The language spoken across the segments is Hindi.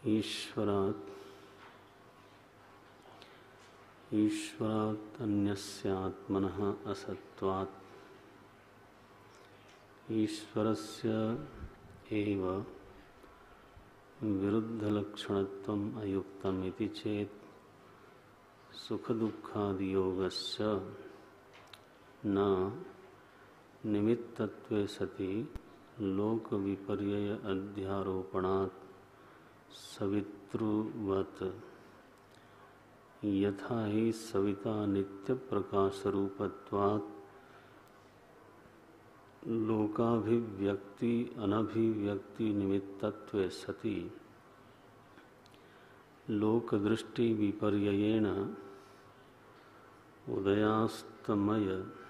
ईश्वरात् अन्यस्यात्मनः असत्वात् ईश्वरस्य एव विरुद्धलक्षणत्वम् अयुक्तम् इति चेत् सुखदुःखादियोगस्य न निमित्तत्वे सति लोकविपर्यय अध्यारोपणात् सवितृवत् यथा हि सविता नित्यप्रकाशरूपत्वात् लोकाभिव्यक्ति अनभिव्यक्ति निमित्तत्वे सति लोकदृष्टि विपर्ययेण उदयास्तमय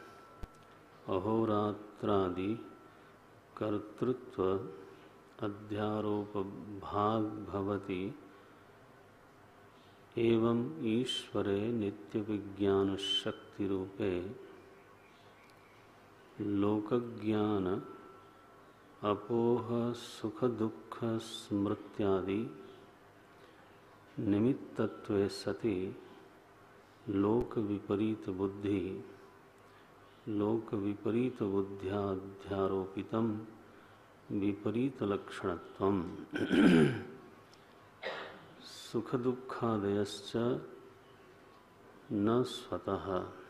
अहोरात्रादि कर्तृत्व अध्यारोप भाग भवति एवं ईश्वरे नित्य विज्ञान शक्ति रूपे लोकज्ञान अपोह सुख दुख स्मृत्यादि निमित्तत्वे सति लोक विपरीत बुद्ध्याध्यारोपितम विपरीत लक्षणत्वम सुख दुःखादयश्च न स्वतः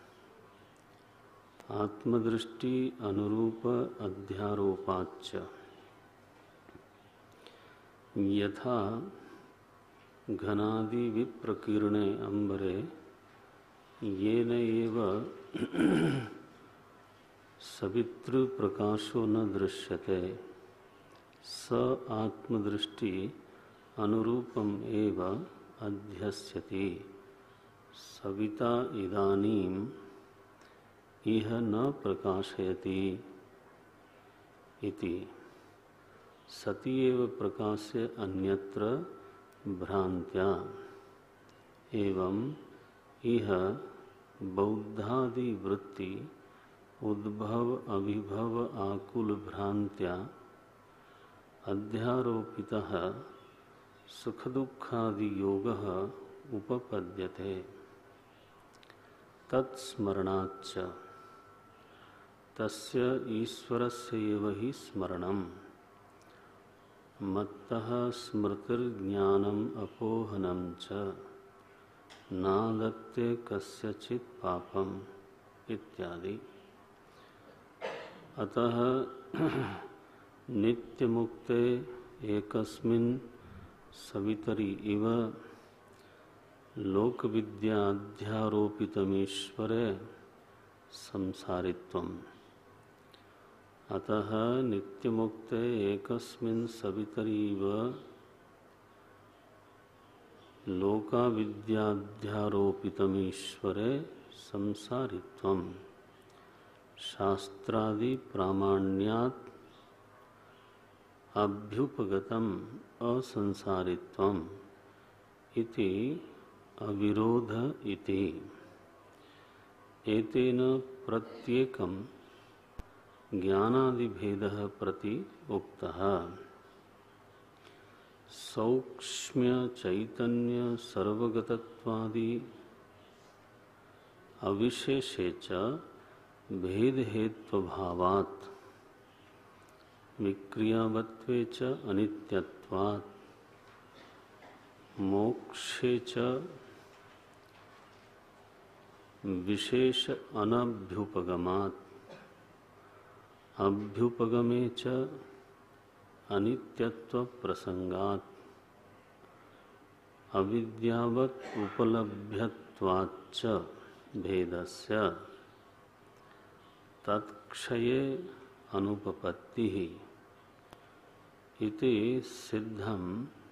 आत्मदृष्टि अनुरूप अध्यारोपाच्च यथा घनादि विप्रकीर्णे अंबरे येन एव सवितृ प्रकाशो न दृश्यते स आत्मदृष्टि अनुरूपम एव अध्यस्यति सविता इदानीम इह न प्रकाशयति इति सति एव प्रकाश्य अन्यत्र भ्रांत्या एवं इह बौद्धादि वृत्ति उद्भव अभिभव आकुल भ्रांत्या अध्यारोपितः सुख दुःखादि योगः उपपद्यते तत्स्मरणाच्च तस्य ईश्वरस्य एव हि स्मरणम् मत्तः स्मृतिर्ज्ञानम् अपोहनं च नादत्ते कस्यचित् पापम् इत्यादि। अतः नित्यमुक्ते एकस्मिन् सवितरि इव लोकविद्याध्यारोपितमीश्वरे संसारित्वम् अतः नित्यमुक्ते एकस्मिन् सवितरि इव लोकाविद्याध्यारोपितमीश्वरे संसारित्वम् शास्त्रादि प्रामाण्यात् अभ्युपगतम् असंसारित्वम् इति अविरोध इति एतेन प्रत्येकं ज्ञानादिभेदः प्रति उक्तः सौक्ष्म्य चैतन्य सर्वगतत्वादि अविशेषे च भेदहेत्वभावात् विक्रियावत्वे च अनित्यत्वात् मोक्षे च विशेष अनभ्युपगमात् अभ्युपगमे च अनित्यत्व प्रसंगात् अविद्यावत् उपलभ्यत्वाच्च भेदस्य तत्क्षये अनुपपत्तिः इति सिद्धम्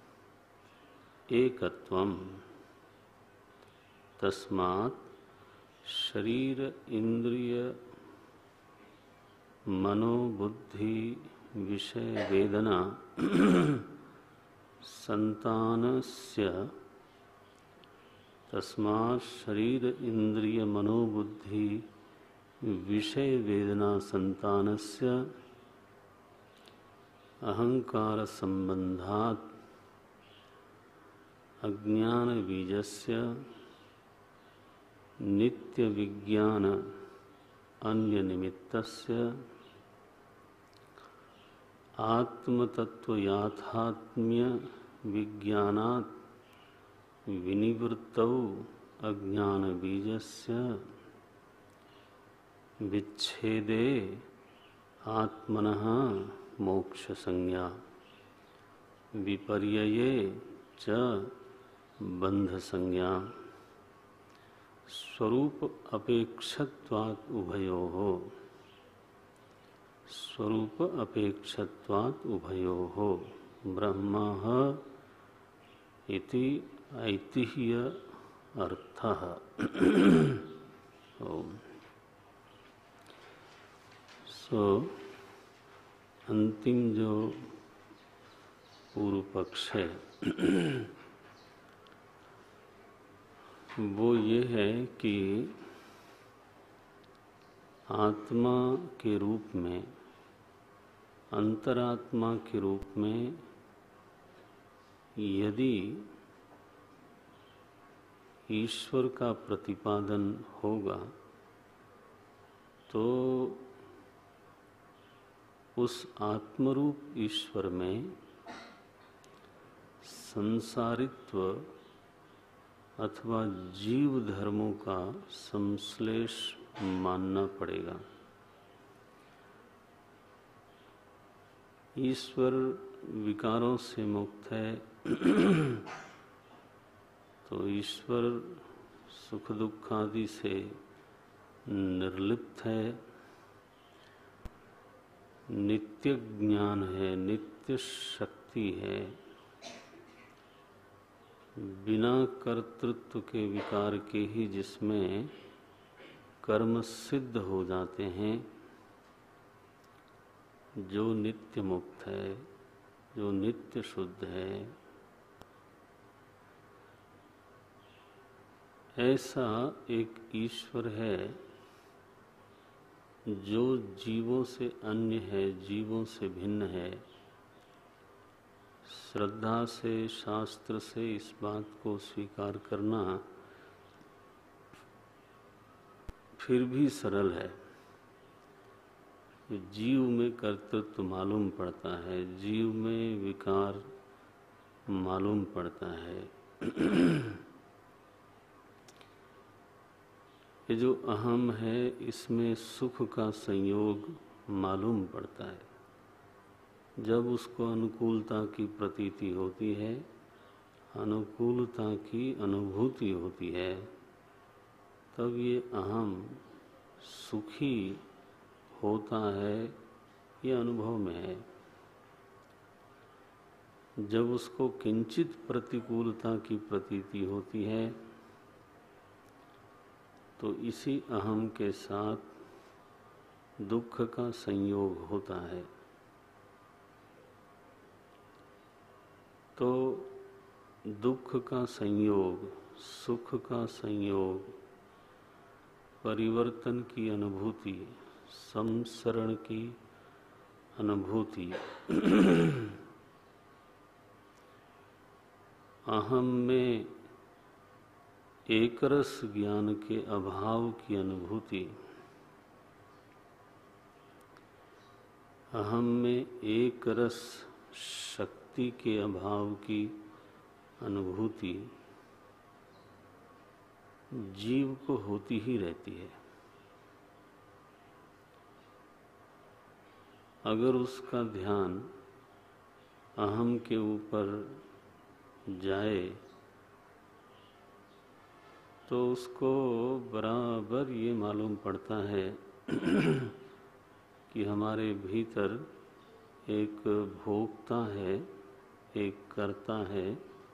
एकत्वम् तस्मात् शरीर इंद्रिय मनोबुद्धि विषय वेदना संतानस्य तस्मात् शरीर इंद्रिय मनोबुद्धि विषय वेदना संतानस्य अहंकार संबंधात् अज्ञान बीजस्य नित्य विज्ञान अन्य निमित्तस्य आत्मतत्व याथात्म्य विज्ञानात् विनिवृत्तौ अज्ञान बीजस्य विच्छेदे आत्मनः मोक्ष संज्ञा विपर्यये च बंध संज्ञा स्वरूप अपेक्षत्वात् उभयोः स्वरूप अपेक्षत्वात् उभयोः ब्रह्मः इति ऐतिह्य अर्थः। सो अंतिम जो पूर्व पक्ष है वो ये है कि आत्मा के रूप में, अंतरात्मा के रूप में यदि ईश्वर का प्रतिपादन होगा तो उस आत्मरूप ईश्वर में संसारित्व अथवा जीव धर्मों का संश्लेष मानना पड़ेगा। ईश्वर विकारों से मुक्त है तो ईश्वर सुख दुख आदि से निर्लिप्त है, नित्य ज्ञान है, नित्य शक्ति है, बिना कर्तृत्व के विकार के ही जिसमें कर्म सिद्ध हो जाते हैं, जो नित्य मुक्त है, जो नित्य शुद्ध है, ऐसा एक ईश्वर है जो जीवों से अन्य है, जीवों से भिन्न है। श्रद्धा से, शास्त्र से इस बात को स्वीकार करना फिर भी सरल है। जीव में कर्तृत्व मालूम पड़ता है, जीव में विकार मालूम पड़ता है। ये जो अहम है इसमें सुख का संयोग मालूम पड़ता है। जब उसको अनुकूलता की प्रतीति होती है, अनुकूलता की अनुभूति होती है, तब ये अहम सुखी होता है, ये अनुभव में है। जब उसको किंचित प्रतिकूलता की प्रतीति होती है तो इसी अहम के साथ दुख का संयोग होता है। तो दुख का संयोग, सुख का संयोग, परिवर्तन की अनुभूति, संसरण की अनुभूति अहम में एकरस ज्ञान के अभाव की अनुभूति, अहम में एकरस शक्ति के अभाव की अनुभूति जीव को होती ही रहती है। अगर उसका ध्यान अहम के ऊपर जाए तो उसको बराबर ये मालूम पड़ता है कि हमारे भीतर एक भोक्ता है, एक कर्ता है,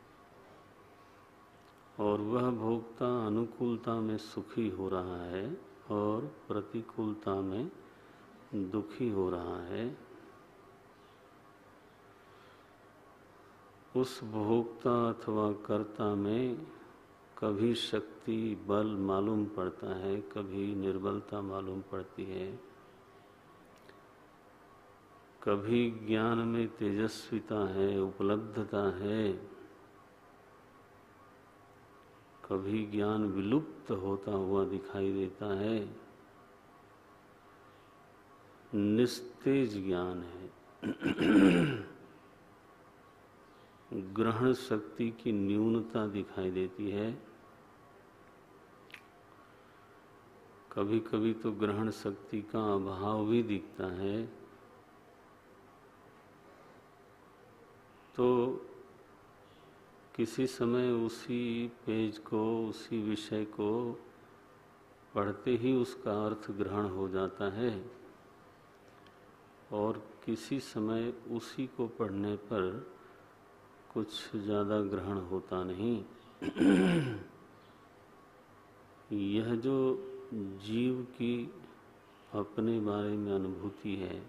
और वह भोक्ता अनुकूलता में सुखी हो रहा है और प्रतिकूलता में दुखी हो रहा है। उस भोक्ता अथवा कर्ता में कभी शक्ति बल मालूम पड़ता है, कभी निर्बलता मालूम पड़ती है, कभी ज्ञान में तेजस्विता है, उपलब्धता है, कभी ज्ञान विलुप्त होता हुआ दिखाई देता है, निस्तेज ज्ञान है। ग्रहण शक्ति की न्यूनता दिखाई देती है। कभी कभी तो ग्रहण शक्ति का अभाव भी दिखता है। तो किसी समय उसी पेज को, उसी विषय को पढ़ते ही उसका अर्थ ग्रहण हो जाता है और किसी समय उसी को पढ़ने पर कुछ ज़्यादा ग्रहण होता नहीं। यह जो जीव की अपने बारे में अनुभूति है,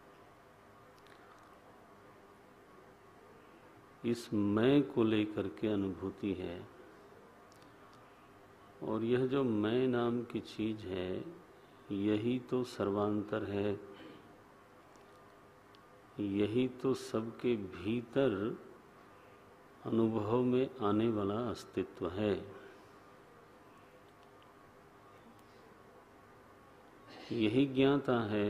इस मैं को लेकर के अनुभूति है, और यह जो मैं नाम की चीज है, यही तो सर्वांतर है, यही तो सबके भीतर अनुभव में आने वाला अस्तित्व है। यही ज्ञाता है।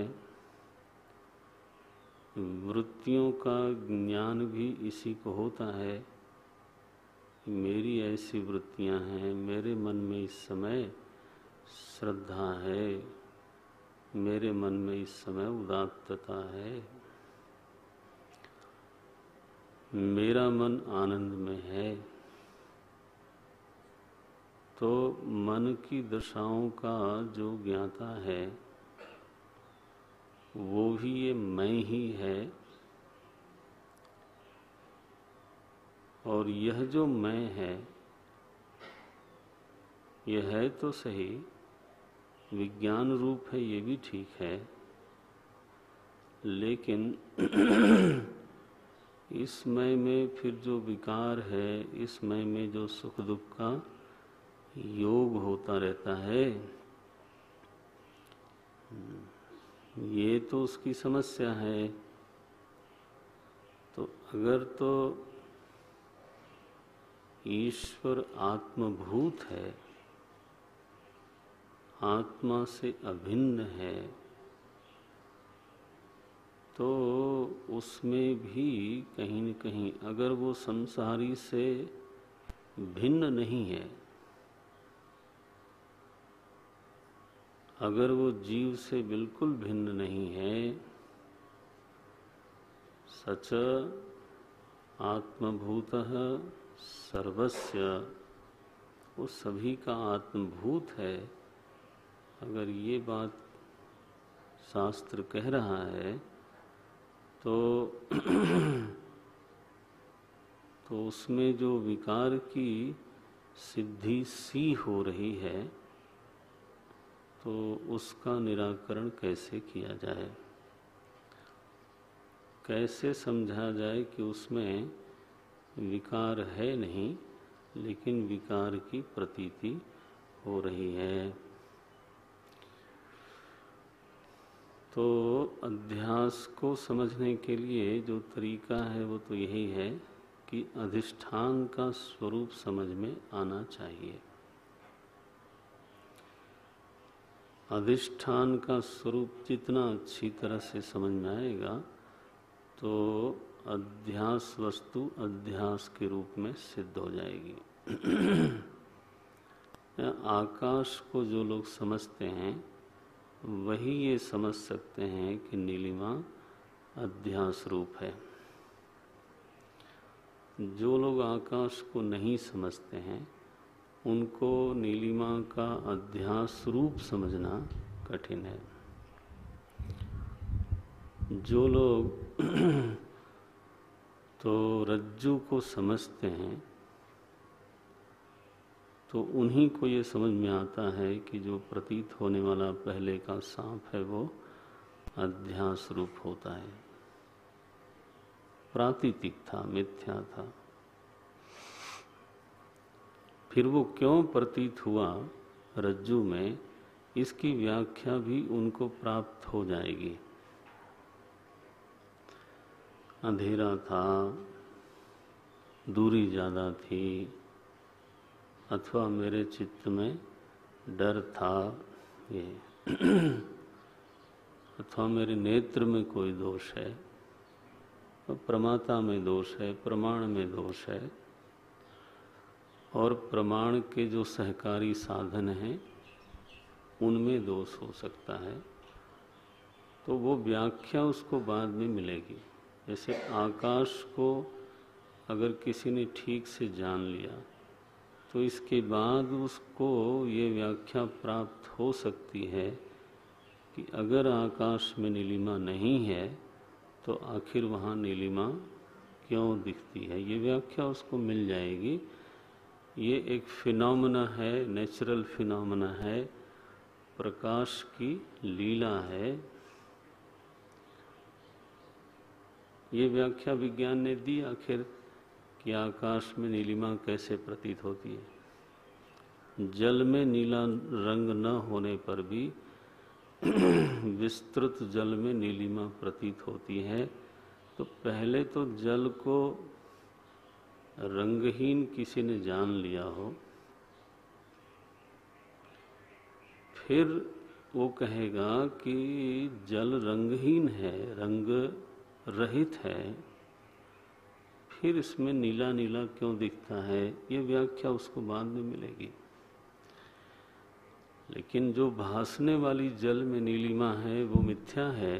वृत्तियों का ज्ञान भी इसी को होता है। मेरी ऐसी वृत्तियां हैं, मेरे मन में इस समय श्रद्धा है, मेरे मन में इस समय उदात्तता है, मेरा मन आनंद में है। तो मन की दशाओं का जो ज्ञाता है वो भी ये मैं ही है। और यह जो मैं है, यह है तो सही, विज्ञान रूप है, ये भी ठीक है, लेकिन इस मैं में फिर जो विकार है, इस मैं में जो सुख दुख का योग होता रहता है, ये तो उसकी समस्या है। तो अगर तो ईश्वर आत्मभूत है, आत्मा से अभिन्न है, तो उसमें भी कहीं न कहीं अगर वो संसारी से भिन्न नहीं है, अगर वो जीव से बिल्कुल भिन्न नहीं है, सच आत्मभूतः सर्वस्य, वो सभी का आत्मभूत है, अगर ये बात शास्त्र कह रहा है तो तो उसमें जो विकार की सिद्धि सी हो रही है, तो उसका निराकरण कैसे किया जाए, कैसे समझा जाए कि उसमें विकार है नहीं, लेकिन विकार की प्रतीति हो रही है। तो अध्यास को समझने के लिए जो तरीका है वो तो यही है कि अधिष्ठान का स्वरूप समझ में आना चाहिए। अधिष्ठान का स्वरूप जितना अच्छी तरह से समझ में आएगा, तो अध्यास वस्तु अध्यास के रूप में सिद्ध हो जाएगी। आकाश को जो लोग समझते हैं वही ये समझ सकते हैं कि नीलिमा अध्यास रूप है। जो लोग आकाश को नहीं समझते हैं उनको नीलिमा का अध्यास रूप समझना कठिन है। जो लोग तो रज्जू को समझते हैं तो उन्हीं को ये समझ में आता है कि जो प्रतीत होने वाला पहले का सांप है वो अध्यास रूप होता है, प्रातीतिक था, मिथ्या था। फिर वो क्यों प्रतीत हुआ रज्जू में, इसकी व्याख्या भी उनको प्राप्त हो जाएगी। अंधेरा था, दूरी ज़्यादा थी, अथवा मेरे चित्त में डर था, ये अथवा मेरे नेत्र में कोई दोष है, तो प्रमाता में दोष है, प्रमाण में दोष है, और प्रमाण के जो सहकारी साधन हैं उनमें दोष हो सकता है, तो वो व्याख्या उसको बाद में मिलेगी। जैसे आकाश को अगर किसी ने ठीक से जान लिया तो इसके बाद उसको ये व्याख्या प्राप्त हो सकती है कि अगर आकाश में नीलिमा नहीं है तो आखिर वहाँ नीलिमा क्यों दिखती है, ये व्याख्या उसको मिल जाएगी। ये एक फिनोमेना है, नेचुरल फिनोमेना है, प्रकाश की लीला है। ये व्याख्या विज्ञान ने दी आखिर कि आकाश में नीलिमा कैसे प्रतीत होती है। जल में नीला रंग न होने पर भी विस्तृत जल में नीलिमा प्रतीत होती है। तो पहले तो जल को रंगहीन किसी ने जान लिया हो, फिर वो कहेगा कि जल रंगहीन है, रंग रहित है, फिर इसमें नीला नीला क्यों दिखता है, ये व्याख्या उसको बाद में मिलेगी। लेकिन जो भासने वाली जल में नीलिमा है वो मिथ्या है,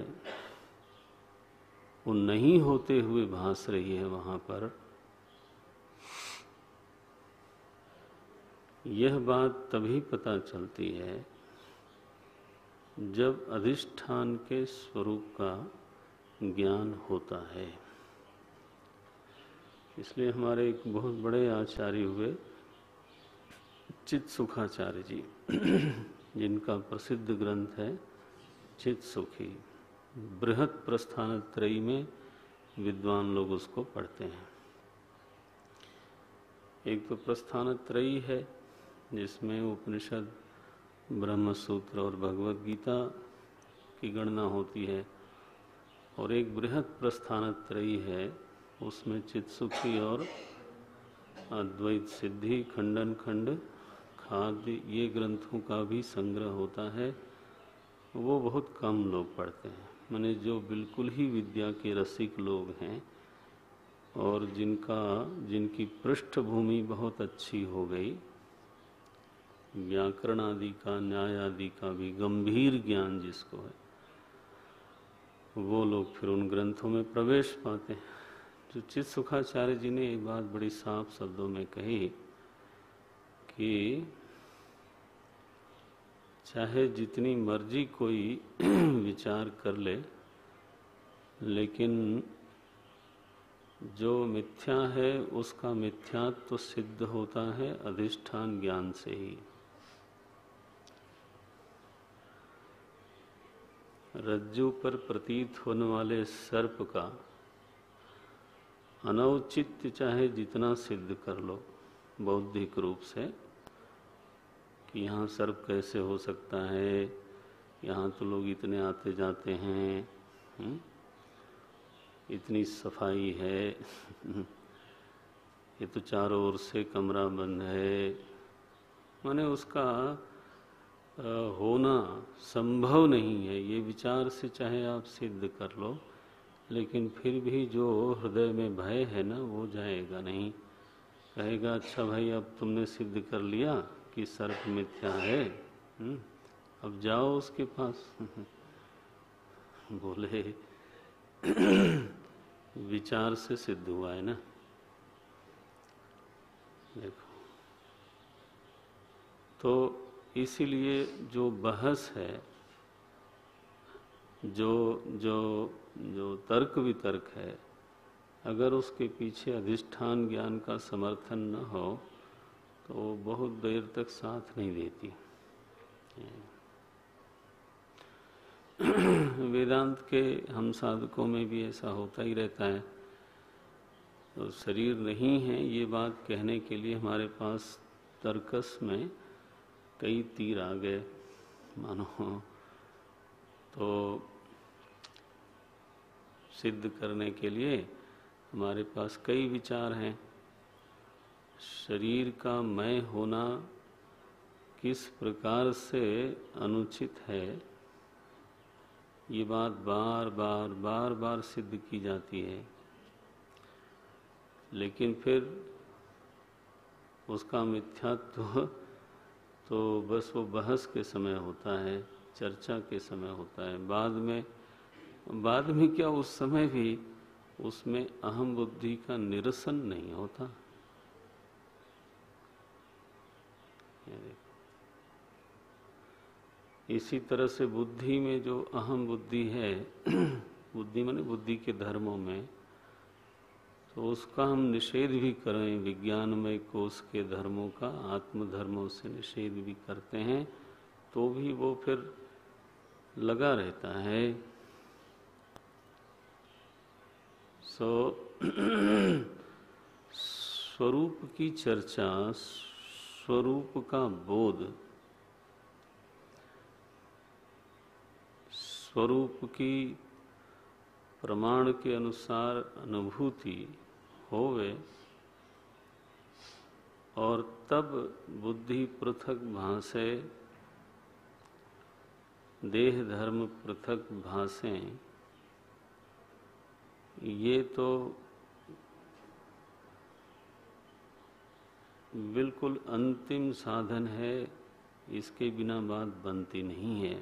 वो नहीं होते हुए भास रही है वहां पर। यह बात तभी पता चलती है जब अधिष्ठान के स्वरूप का ज्ञान होता है। इसलिए हमारे एक बहुत बड़े आचार्य हुए चित्त सुखाचार्य जी, जिनका प्रसिद्ध ग्रंथ है चित्त सुखी। बृहत प्रस्थानत्रयी में विद्वान लोग उसको पढ़ते हैं। एक तो प्रस्थानत्रयी है जिसमें उपनिषद, ब्रह्म सूत्र और भगवद गीता की गणना होती है, और एक बृहत प्रस्थानत्रयी है, उसमें चित्त सुखी और अद्वैत सिद्धि, खंडन खंड, खाद्य, ये ग्रंथों का भी संग्रह होता है। वो बहुत कम लोग पढ़ते हैं, माने जो बिल्कुल ही विद्या के रसिक लोग हैं और जिनकी पृष्ठभूमि बहुत अच्छी हो गई, व्याकरण आदि का, न्याय आदि का भी गंभीर ज्ञान जिसको है, वो लोग फिर उन ग्रंथों में प्रवेश पाते हैं। जो चित्त सुखाचार्य जी ने एक बात बड़ी साफ शब्दों में कही कि चाहे जितनी मर्जी कोई विचार कर ले, लेकिन जो मिथ्या है उसका मिथ्यात्व तो सिद्ध होता है अधिष्ठान ज्ञान से ही। रज्जु पर प्रतीत होने वाले सर्प का अनौचित्य चाहे जितना सिद्ध कर लो बौद्धिक रूप से कि यहाँ सर्प कैसे हो सकता है, यहाँ तो लोग इतने आते जाते हैं, इतनी सफाई है, ये तो चारों ओर से कमरा बंद है, माने उसका होना संभव नहीं है, ये विचार से चाहे आप सिद्ध कर लो, लेकिन फिर भी जो हृदय में भय है ना वो जाएगा नहीं। कहेगा अच्छा भाई अब तुमने सिद्ध कर लिया कि सर्प मिथ्या है, अब जाओ उसके पास। बोले विचार से सिद्ध हुआ है ना। देखो, तो इसीलिए जो बहस है, जो तर्क वितर्क है, अगर उसके पीछे अधिष्ठान ज्ञान का समर्थन न हो तो वो बहुत देर तक साथ नहीं देती। वेदांत के हम साधकों में भी ऐसा होता ही रहता है। तो शरीर नहीं है ये बात कहने के लिए हमारे पास तर्कस में कई तीर आ गए मानो, तो सिद्ध करने के लिए हमारे पास कई विचार हैं। शरीर का मैं होना किस प्रकार से अनुचित है, ये बात बार बार बार बार सिद्ध की जाती है, लेकिन फिर उसका मिथ्यात्व तो बस वो बहस के समय होता है, चर्चा के समय होता है। बाद में क्या, उस समय भी उसमें अहम बुद्धि का निरसन नहीं होता। इसी तरह से बुद्धि में जो अहम बुद्धि है, बुद्धि माने बुद्धि के धर्मों में, तो उसका हम निषेध भी करें, विज्ञानमय कोष के धर्मों का आत्म धर्मों से निषेध भी करते हैं, तो भी वो फिर लगा रहता है। स्वरूप की चर्चा, स्वरूप का बोध, स्वरूप की प्रमाण के अनुसार अनुभूति होवे, और तब बुद्धि पृथक भासे, देह धर्म पृथक भासें, ये तो बिल्कुल अंतिम साधन है, इसके बिना बात बनती नहीं है।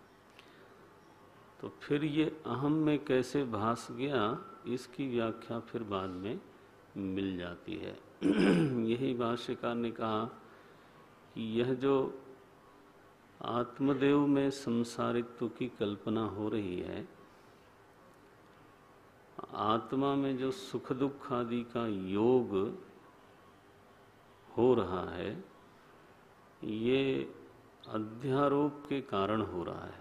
तो फिर ये अहम में कैसे भास गया, इसकी व्याख्या फिर बाद में मिल जाती है। यही भाष्यकार ने कहा कि यह जो आत्मदेव में संसारित्व की कल्पना हो रही है, आत्मा में जो सुख दुख आदि का योग हो रहा है, ये अध्यारोप के कारण हो रहा है।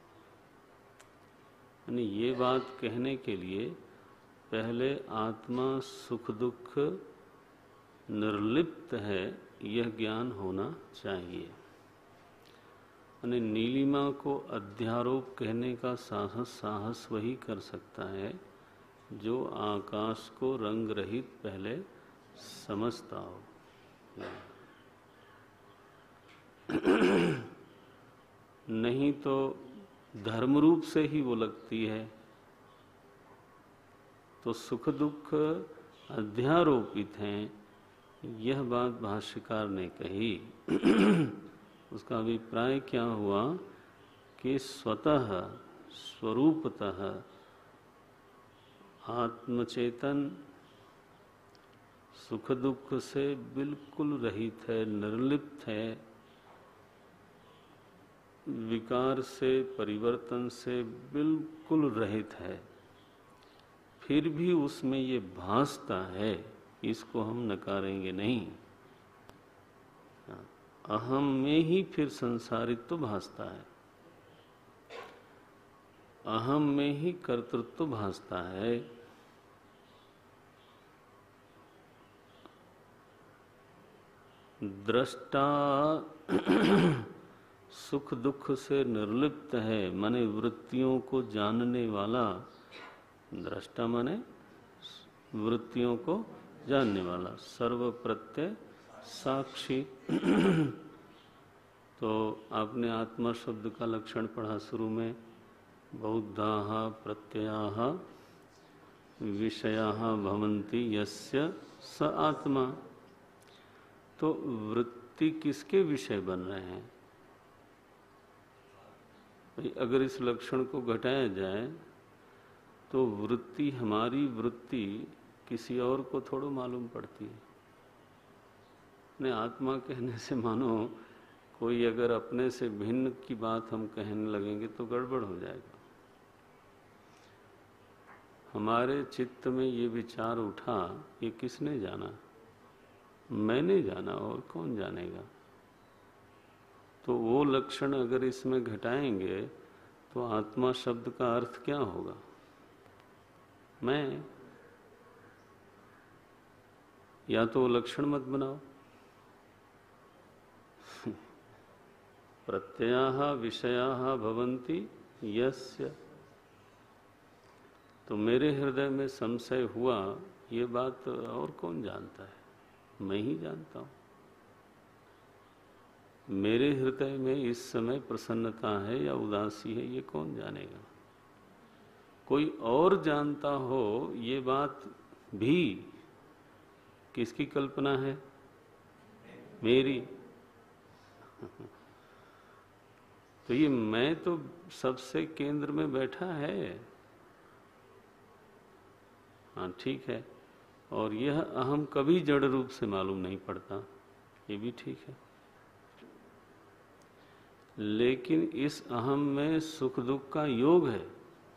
यानी ये बात कहने के लिए पहले आत्मा सुख दुख निर्लिप्त है, यह ज्ञान होना चाहिए। यानी नीलिमा को अध्यारोप कहने का साहस वही कर सकता है जो आकाश को रंग रहित पहले समझता हो। नहीं तो धर्म रूप से ही वो लगती है। तो सुख दुख अध्यारोपित हैं, यह बात भाष्यकार ने कही। उसका अभिप्राय क्या हुआ कि स्वतः स्वरूपतः आत्मचेतन सुख दुख से बिल्कुल रहित है, निर्लिप्त है, विकार से परिवर्तन से बिल्कुल रहित है, फिर भी उसमें ये भासता है, इसको हम नकारेंगे नहीं। अहम में ही फिर संसारित्व भासता है, अहम में ही कर्तृत्व भासता है। दृष्टा सुख दुख से निर्लिप्त है, माने वृत्तियों को जानने वाला। दृष्टा माने वृत्तियों को जानने वाला, सर्व प्रत्यय साक्षी। तो आपने आत्मा शब्द का लक्षण पढ़ा शुरू में, बौद्धाः प्रत्ययाः विषयाः भवन्ति यस्य स आत्मा। तो वृत्ति किसके विषय बन रहे हैं? भाई अगर इस लक्षण को घटाया जाए तो वृत्ति, हमारी वृत्ति किसी और को थोड़ा मालूम पड़ती है। अपने आत्मा कहने से मानो कोई अगर अपने से भिन्न की बात हम कहने लगेंगे तो गड़बड़ हो जाएगा। हमारे चित्त में ये विचार उठा, ये किसने जाना? मैंने जाना, और कौन जानेगा? तो वो लक्षण अगर इसमें घटाएंगे तो आत्मा शब्द का अर्थ क्या होगा? मैं। या तो वो लक्षण मत बनाओ। प्रत्ययाः विषयाः भवन्ति यस्य। तो मेरे हृदय में संशय हुआ, ये बात और कौन जानता है? मैं ही जानता हूं। मेरे हृदय में इस समय प्रसन्नता है या उदासी है, ये कौन जानेगा? कोई और जानता हो ये बात भी किसकी कल्पना है? मेरी। तो ये मैं तो सबसे केंद्र में बैठा है। हाँ ठीक है, और यह अहम कभी जड़ रूप से मालूम नहीं पड़ता, ये भी ठीक है। लेकिन इस अहम में सुख दुख का योग है,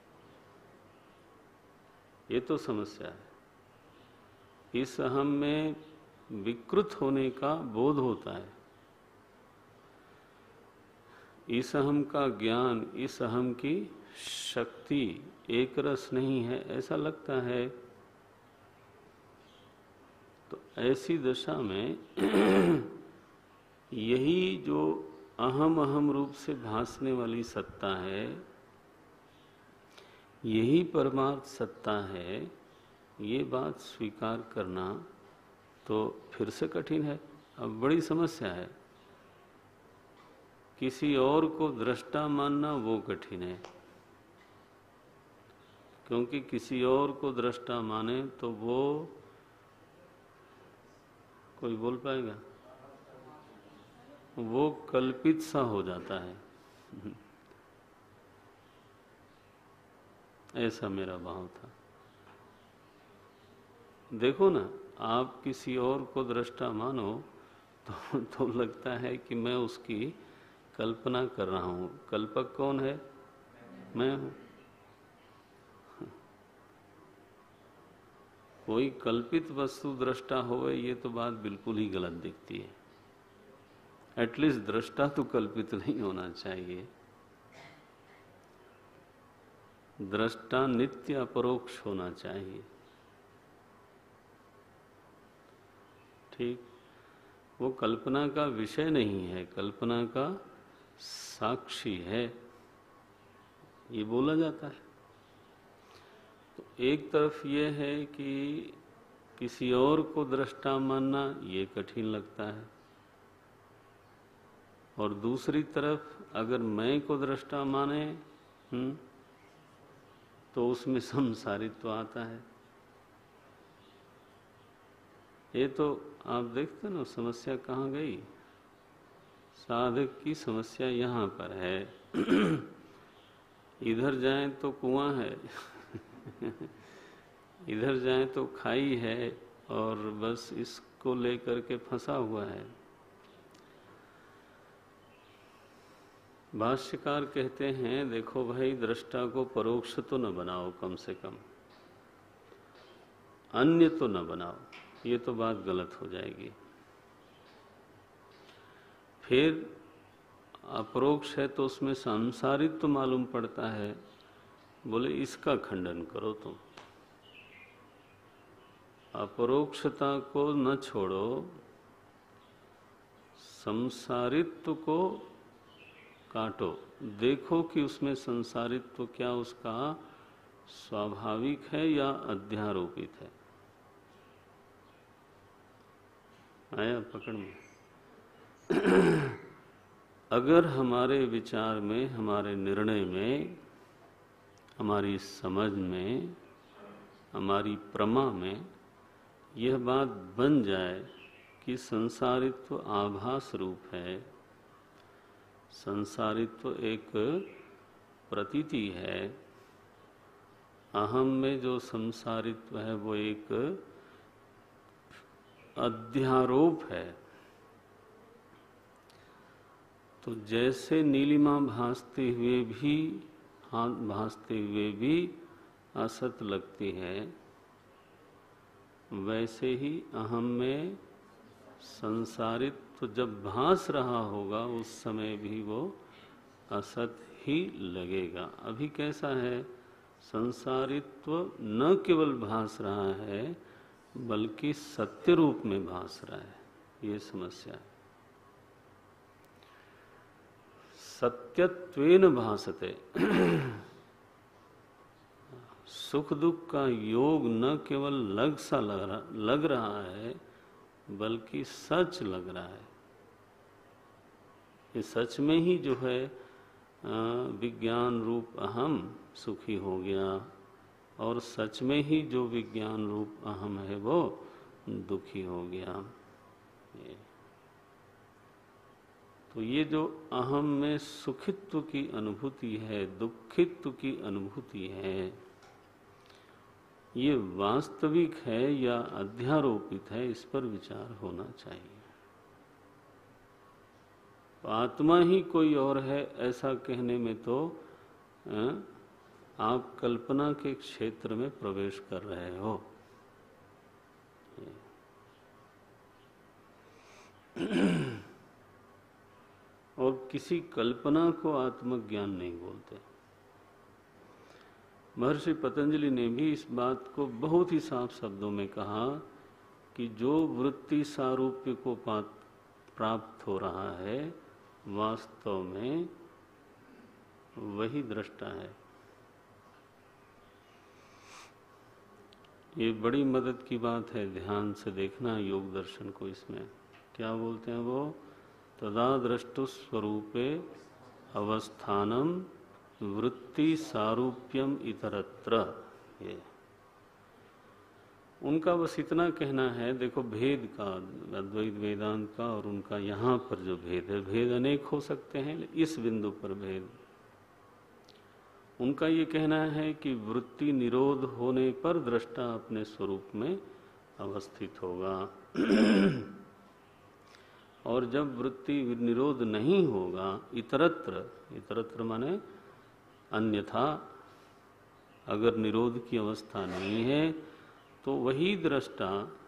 ये तो समस्या है। इस अहम में विकृत होने का बोध होता है, इस अहम का ज्ञान, इस अहम की शक्ति एक रस नहीं है, ऐसा लगता है। तो ऐसी दशा में यही जो अहम अहम रूप से भासने वाली सत्ता है, यही परमार्थ सत्ता है, ये बात स्वीकार करना तो फिर से कठिन है। अब बड़ी समस्या है। किसी और को दृष्टा मानना वो कठिन है, क्योंकि किसी और को दृष्टा माने तो वो, कोई बोल पाएगा, वो कल्पित सा हो जाता है। ऐसा मेरा भाव था। देखो ना, आप किसी और को दृष्टा मानो तो लगता है कि मैं उसकी कल्पना कर रहा हूं। कल्पक कौन है? मैं हूं। कोई कल्पित वस्तु दृष्टा होवे, ये तो बात बिल्कुल ही गलत दिखती है। एटलीस्ट दृष्टा तो कल्पित नहीं होना चाहिए। दृष्टा नित्य अपरोक्ष होना चाहिए। ठीक, वो कल्पना का विषय नहीं है, कल्पना का साक्षी है, ये बोला जाता है। तो एक तरफ ये है कि किसी और को दृष्टा मानना ये कठिन लगता है, और दूसरी तरफ अगर मैं को दृष्टा माने तो उसमें संसारित्व आता है। ये तो आप देखते ना, समस्या कहाँ गई? साधक की समस्या यहाँ पर है। इधर जाएं तो कुआं है, इधर जाएं तो खाई है, और बस इसको लेकर के फंसा हुआ है। भाष्यकार कहते हैं, देखो भाई, दृष्टा को परोक्ष तो न बनाओ, कम से कम अन्य तो न बनाओ, ये तो बात गलत हो जाएगी। फिर अपरोक्ष है तो उसमें सांसारिक तो मालूम पड़ता है। बोले इसका खंडन करो तुम, अपरोक्षता को न छोड़ो, संसारित्व को काटो, देखो कि उसमें संसारित्व क्या उसका स्वाभाविक है या अध्यारोपित है। आया पकड़ में? अगर हमारे विचार में, हमारे निर्णय में, हमारी समझ में, हमारी प्रमा में यह बात बन जाए कि संसारित्व आभास रूप है, संसारित्व एक प्रतीति है, अहम में जो संसारित्व है वो एक अध्यारोप है, तो जैसे नीलिमा भासते हुए भी असत लगती है, वैसे ही अहम में संसारित्व जब भास रहा होगा उस समय भी वो असत ही लगेगा। अभी कैसा है? संसारित्व न केवल भास रहा है बल्कि सत्य रूप में भास रहा है। ये समस्या है। सत्यत्वेन भासते। सुख दुख का योग न केवल लग रहा है बल्कि सच लग रहा है। ये सच में ही जो है विज्ञान रूप अहम सुखी हो गया, और सच में ही जो विज्ञान रूप अहम है वो दुखी हो गया। तो ये जो अहम में सुखित्व की अनुभूति है, दुखित्व की अनुभूति है, ये वास्तविक है या अध्यारोपित है, इस पर विचार होना चाहिए। आत्मा ही कोई और है ऐसा कहने में तो आप कल्पना के क्षेत्र में प्रवेश कर रहे हो। और किसी कल्पना को आत्मज्ञान नहीं बोलते। महर्षि पतंजलि ने भी इस बात को बहुत ही साफ शब्दों में कहा कि जो वृत्ति सारूप्य को प्राप्त हो रहा है, वास्तव में वही दृष्टा है। ये बड़ी मदद की बात है, ध्यान से देखना योग दर्शन को। इसमें क्या बोलते हैं वो, तदा दृष्टु स्वरूपे अवस्थानम वृत्ति सारूप्यम इतरत्र। ये उनका बस इतना कहना है। देखो भेद का, अद्वैत वेदांत का और उनका यहाँ पर जो भेद है, भेद अनेक हो सकते हैं, इस बिंदु पर भेद। उनका ये कहना है कि वृत्ति निरोध होने पर दृष्टा अपने स्वरूप में अवस्थित होगा और जब वृत्ति निरोध नहीं होगा, इतरत्र, इतरत्र माने अन्यथा, अगर निरोध की अवस्था नहीं है तो वही दृष्टा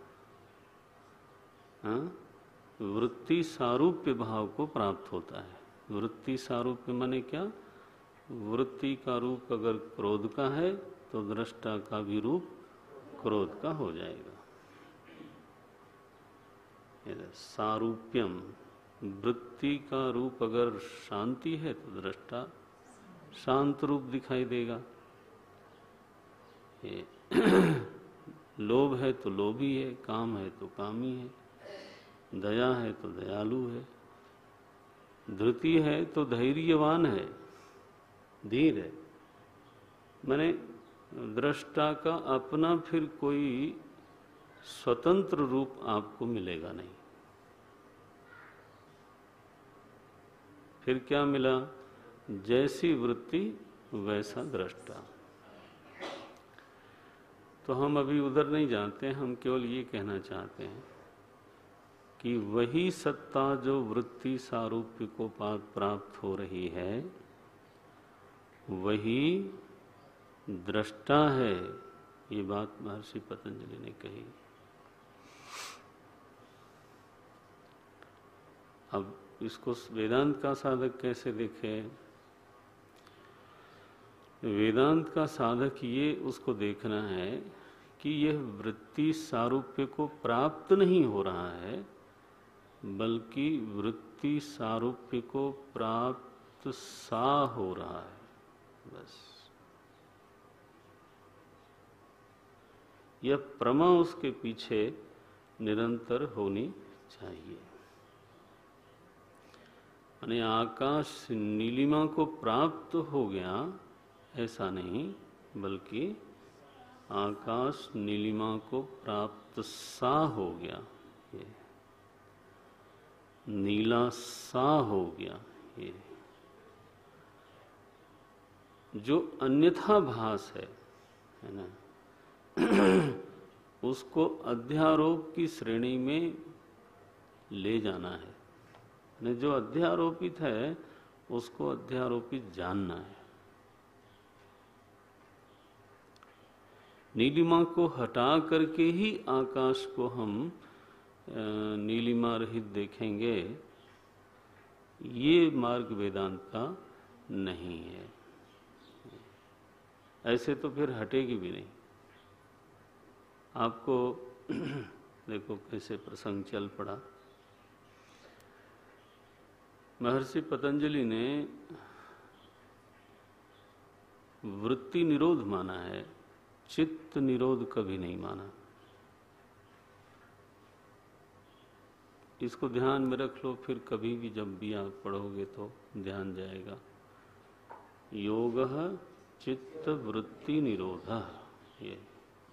वृत्ति सारूप्य भाव को प्राप्त होता है। वृत्ति सारूप्य माने क्या, वृत्ति का रूप अगर क्रोध का है तो दृष्टा का भी रूप क्रोध का हो जाएगा। सारूप्यम, वृत्ति का रूप अगर शांति है तो दृष्टा शांत रूप दिखाई देगा। लोभ है तो लोभी है, काम है तो कामी है, दया है तो दयालु है, धृति है तो धैर्यवान है, धीर है। माने दृष्टा का अपना फिर कोई स्वतंत्र रूप आपको मिलेगा नहीं। फिर क्या मिला, जैसी वृत्ति वैसा दृष्टा। तो हम अभी उधर नहीं जाते, हम केवल ये कहना चाहते हैं कि वही सत्ता जो वृत्ति सारूप्य को प्राप्त हो रही है, वही दृष्टा है। ये बात महर्षि पतंजलि ने कही। अब इसको वेदांत का साधक कैसे देखे? वेदांत का साधक ये उसको देखना है कि यह वृत्ति सारूप्य को प्राप्त नहीं हो रहा है, बल्कि वृत्ति सारूप्य को प्राप्त सा हो रहा है। बस यह प्रमा उसके पीछे निरंतर होनी चाहिए। यानी आकाश नीलिमा को प्राप्त हो गया ऐसा नहीं, बल्कि आकाश नीलिमा को प्राप्त सा हो गया, ये नीला सा हो गया। ये जो अन्यथा भास है ना, उसको अध्यारोप की श्रेणी में ले जाना है। ने जो अध्यारोपित है उसको अध्यारोपित जानना है। नीलिमा को हटा करके ही आकाश को हम नीलिमा रहित देखेंगे, ये मार्ग वेदांत का नहीं है। ऐसे तो फिर हटेगी भी नहीं। आपको देखो कैसे प्रसंग चल पड़ा। महर्षि पतंजलि ने वृत्ति निरोध माना है, चित्त निरोध कभी नहीं माना। इसको ध्यान में रख लो, फिर कभी भी जब भी आप पढ़ोगे तो ध्यान जाएगा। योगः चित्त वृत्ति निरोधः, ये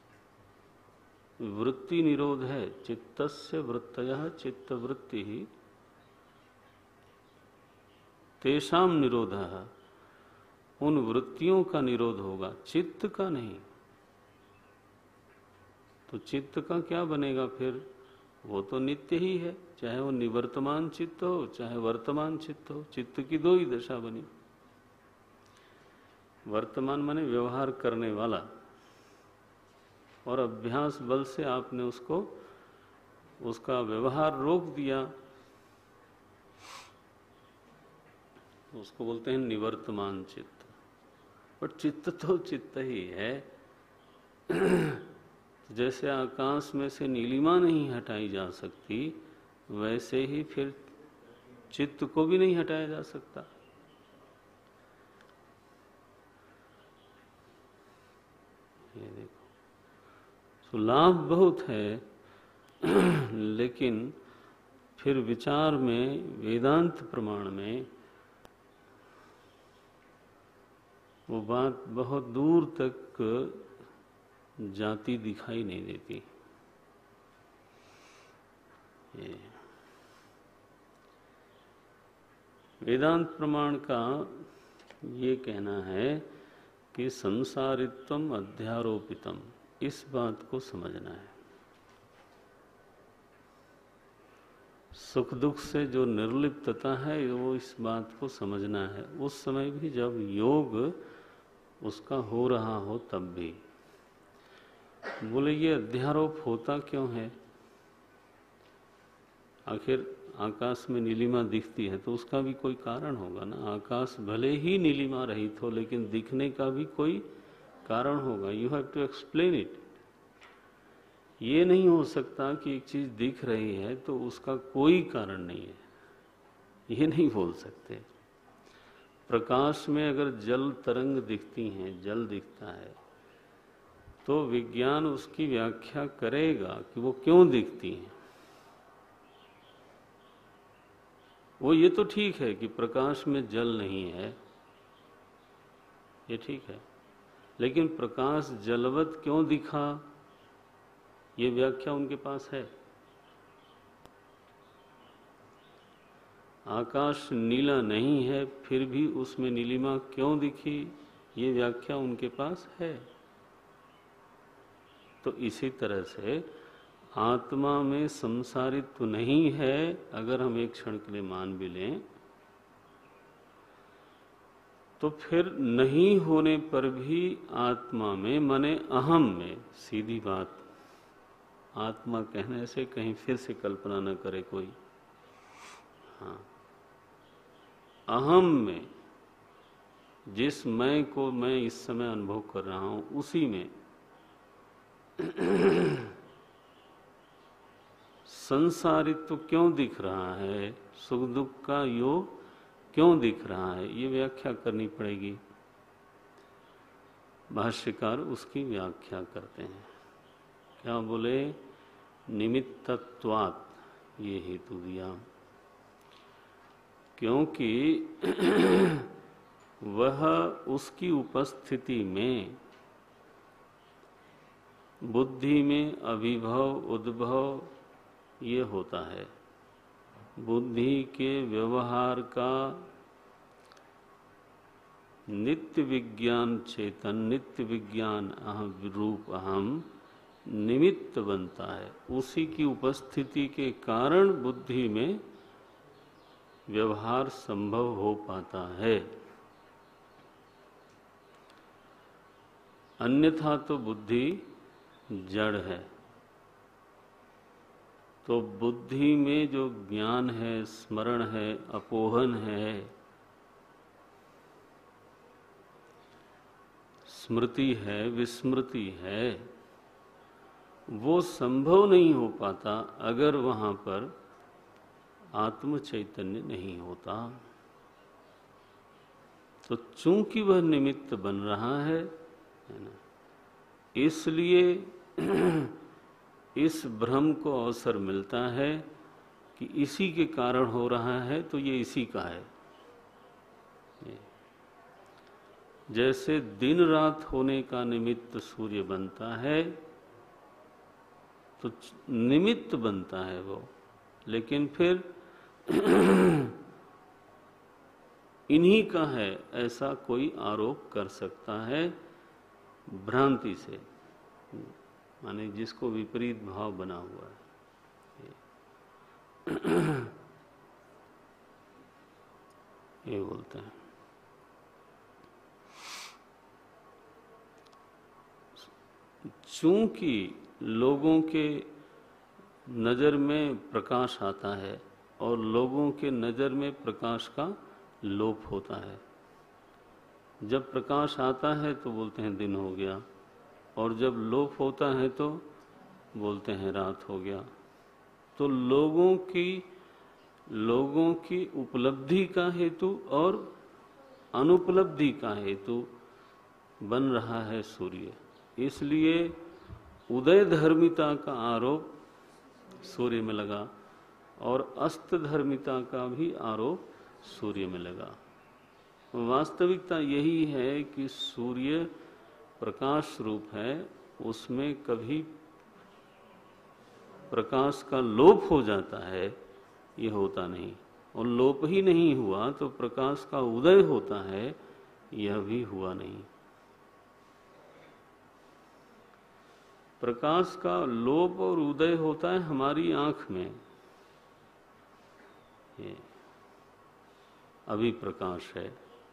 वृत्ति निरोध है। चित्तस्य वृत्तयः चित्त वृत्ति ही तेषाम निरोधः, उन वृत्तियों का निरोध होगा, चित्त का नहीं। तो चित्त का क्या बनेगा फिर? वो तो नित्य ही है, चाहे वो निवर्तमान चित्त हो चाहे वर्तमान चित्त हो। चित्त की दो ही दशा बनी। वर्तमान माने व्यवहार करने वाला, और अभ्यास बल से आपने उसका व्यवहार रोक दिया, उसको बोलते हैं निवर्तमान चित्त। पर चित्त तो चित्त ही है। जैसे आकाश में से नीलिमा नहीं हटाई जा सकती, वैसे ही फिर चित्त को भी नहीं हटाया जा सकता। ये देखो, तो लाभ बहुत है, लेकिन फिर विचार में, वेदांत प्रमाण में वो बात बहुत दूर तक जाती दिखाई नहीं देती। ये वेदांत प्रमाण का ये कहना है कि संसारित्वम अध्यारोपितम, इस बात को समझना है। सुख दुख से जो निर्लिप्तता है वो इस बात को समझना है, उस समय भी जब योग उसका हो रहा हो तब भी। बोले ये अध्यारोप होता क्यों है? आखिर आकाश में नीलिमा दिखती है तो उसका भी कोई कारण होगा ना। आकाश भले ही नीलिमा रहित हो, लेकिन दिखने का भी कोई कारण होगा। You have to explain it. ये नहीं हो सकता कि एक चीज दिख रही है तो उसका कोई कारण नहीं है, ये नहीं बोल सकते। प्रकाश में अगर जल तरंग दिखती हैं, जल दिखता है, तो विज्ञान उसकी व्याख्या करेगा कि वो क्यों दिखती हैं। वो ये तो ठीक है कि प्रकाश में जल नहीं है, ये ठीक है, लेकिन प्रकाश जलवत क्यों दिखा, ये व्याख्या उनके पास है। आकाश नीला नहीं है फिर भी उसमें नीलिमा क्यों दिखी, ये व्याख्या उनके पास है। तो इसी तरह से आत्मा में संसारित्व नहीं है, अगर हम एक क्षण के लिए मान भी लें, तो फिर नहीं होने पर भी आत्मा में, माने अहम में, सीधी बात, आत्मा कहने से कहीं फिर से कल्पना न करे कोई। हाँ, अहम में, जिस मैं को मैं इस समय अनुभव कर रहा हूं, उसी में संसारित्व क्यों दिख रहा है, सुख दुख का योग क्यों दिख रहा है, ये व्याख्या करनी पड़ेगी। भाष्यकार उसकी व्याख्या करते हैं। क्या बोले? निमित्तत्वात्, ये हेतु दिया, क्योंकि वह उसकी उपस्थिति में बुद्धि में अभिभव उद्भव ये होता है। बुद्धि के व्यवहार का नित्य विज्ञान चेतन, नित्य विज्ञान अहम रूप अहम निमित्त बनता है। उसी की उपस्थिति के कारण बुद्धि में व्यवहार संभव हो पाता है, अन्यथा तो बुद्धि जड़ है। तो बुद्धि में जो ज्ञान है, स्मरण है, अपोहन है, स्मृति है, विस्मृति है, वो संभव नहीं हो पाता अगर वहां पर आत्म चैतन्य नहीं होता। तो चूंकि वह निमित्त बन रहा है ना, इसलिए इस भ्रम को अवसर मिलता है कि इसी के कारण हो रहा है तो ये इसी का है। जैसे दिन रात होने का निमित्त सूर्य बनता है तो निमित्त बनता है वो, लेकिन फिर इन्हीं का है ऐसा कोई आरोप कर सकता है भ्रांति से, माने जिसको विपरीत भाव बना हुआ है। ये बोलते हैं। चूंकि लोगों के नज़र में प्रकाश आता है और लोगों के नज़र में प्रकाश का लोप होता है। जब प्रकाश आता है तो बोलते हैं दिन हो गया, और जब लोप होता है तो बोलते हैं रात हो गया। तो लोगों की उपलब्धि का हेतु और अनुपलब्धि का हेतु बन रहा है सूर्य। इसलिए उदय धर्मिता का आरोप सूर्य में लगा और अस्त धर्मिता का भी आरोप सूर्य में लगा। वास्तविकता यही है कि सूर्य प्रकाश रूप है, उसमें कभी प्रकाश का लोप हो जाता है, ये होता नहीं। और लोप ही नहीं हुआ तो प्रकाश का उदय होता है, यह भी हुआ नहीं। प्रकाश का लोप और उदय होता है हमारी आंख में। ये अभी प्रकाश है,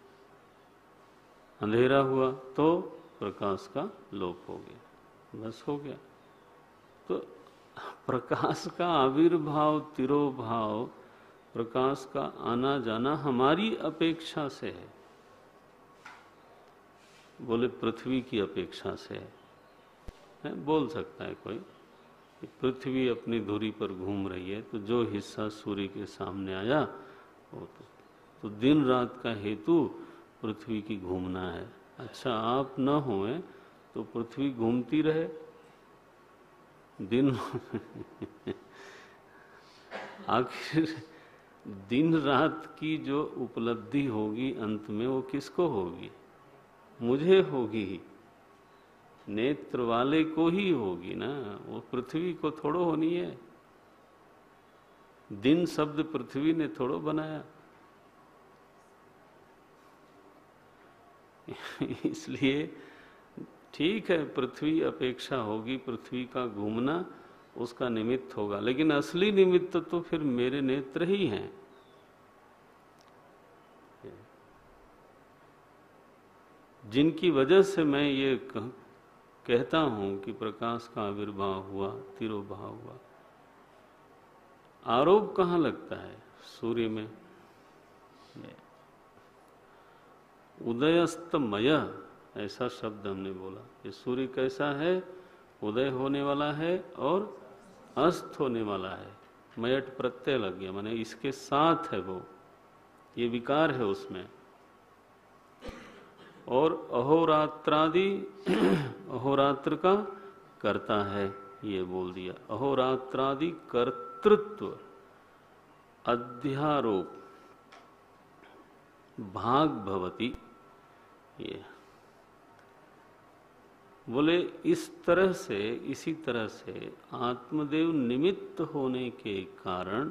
अंधेरा हुआ तो प्रकाश का लोप हो गया, बस हो गया। तो प्रकाश का आविर्भाव, तिरोभाव, प्रकाश का आना जाना हमारी अपेक्षा से है। बोले पृथ्वी की अपेक्षा से है, बोल सकता है कोई कि पृथ्वी अपनी धुरी पर घूम रही है, तो जो हिस्सा सूर्य के सामने आया वो तो दिन रात का हेतु पृथ्वी की घूमना है। अच्छा, आप न होए तो पृथ्वी घूमती रहे दिन आखिर दिन रात की जो उपलब्धि होगी अंत में वो किसको होगी? मुझे होगी, नेत्र वाले को ही होगी ना, वो पृथ्वी को थोड़ो होनी है। दिन शब्द पृथ्वी ने थोड़ो बनाया। इसलिए ठीक है, पृथ्वी अपेक्षा होगी, पृथ्वी का घूमना उसका निमित्त होगा, लेकिन असली निमित्त तो फिर मेरे नेत्र ही हैं। जिनकी वजह से मैं ये कहता हूं कि प्रकाश का आविर्भाव हुआ, तिरोभाव हुआ। आरोप कहाँ लगता है? सूर्य में। उदयस्तमय ऐसा शब्द हमने बोला। ये सूर्य कैसा है? उदय होने वाला है और अस्त होने वाला है। मयट प्रत्यय लग गया, माने इसके साथ है वो, ये विकार है उसमें। और अहोरात्रादि अहोरात्र का कर्ता है, ये बोल दिया। अहोरात्रादि कर्तृत्व अध्यारोप भाग भवति, ये बोले इस तरह से, इसी तरह से आत्मदेव निमित्त होने के कारण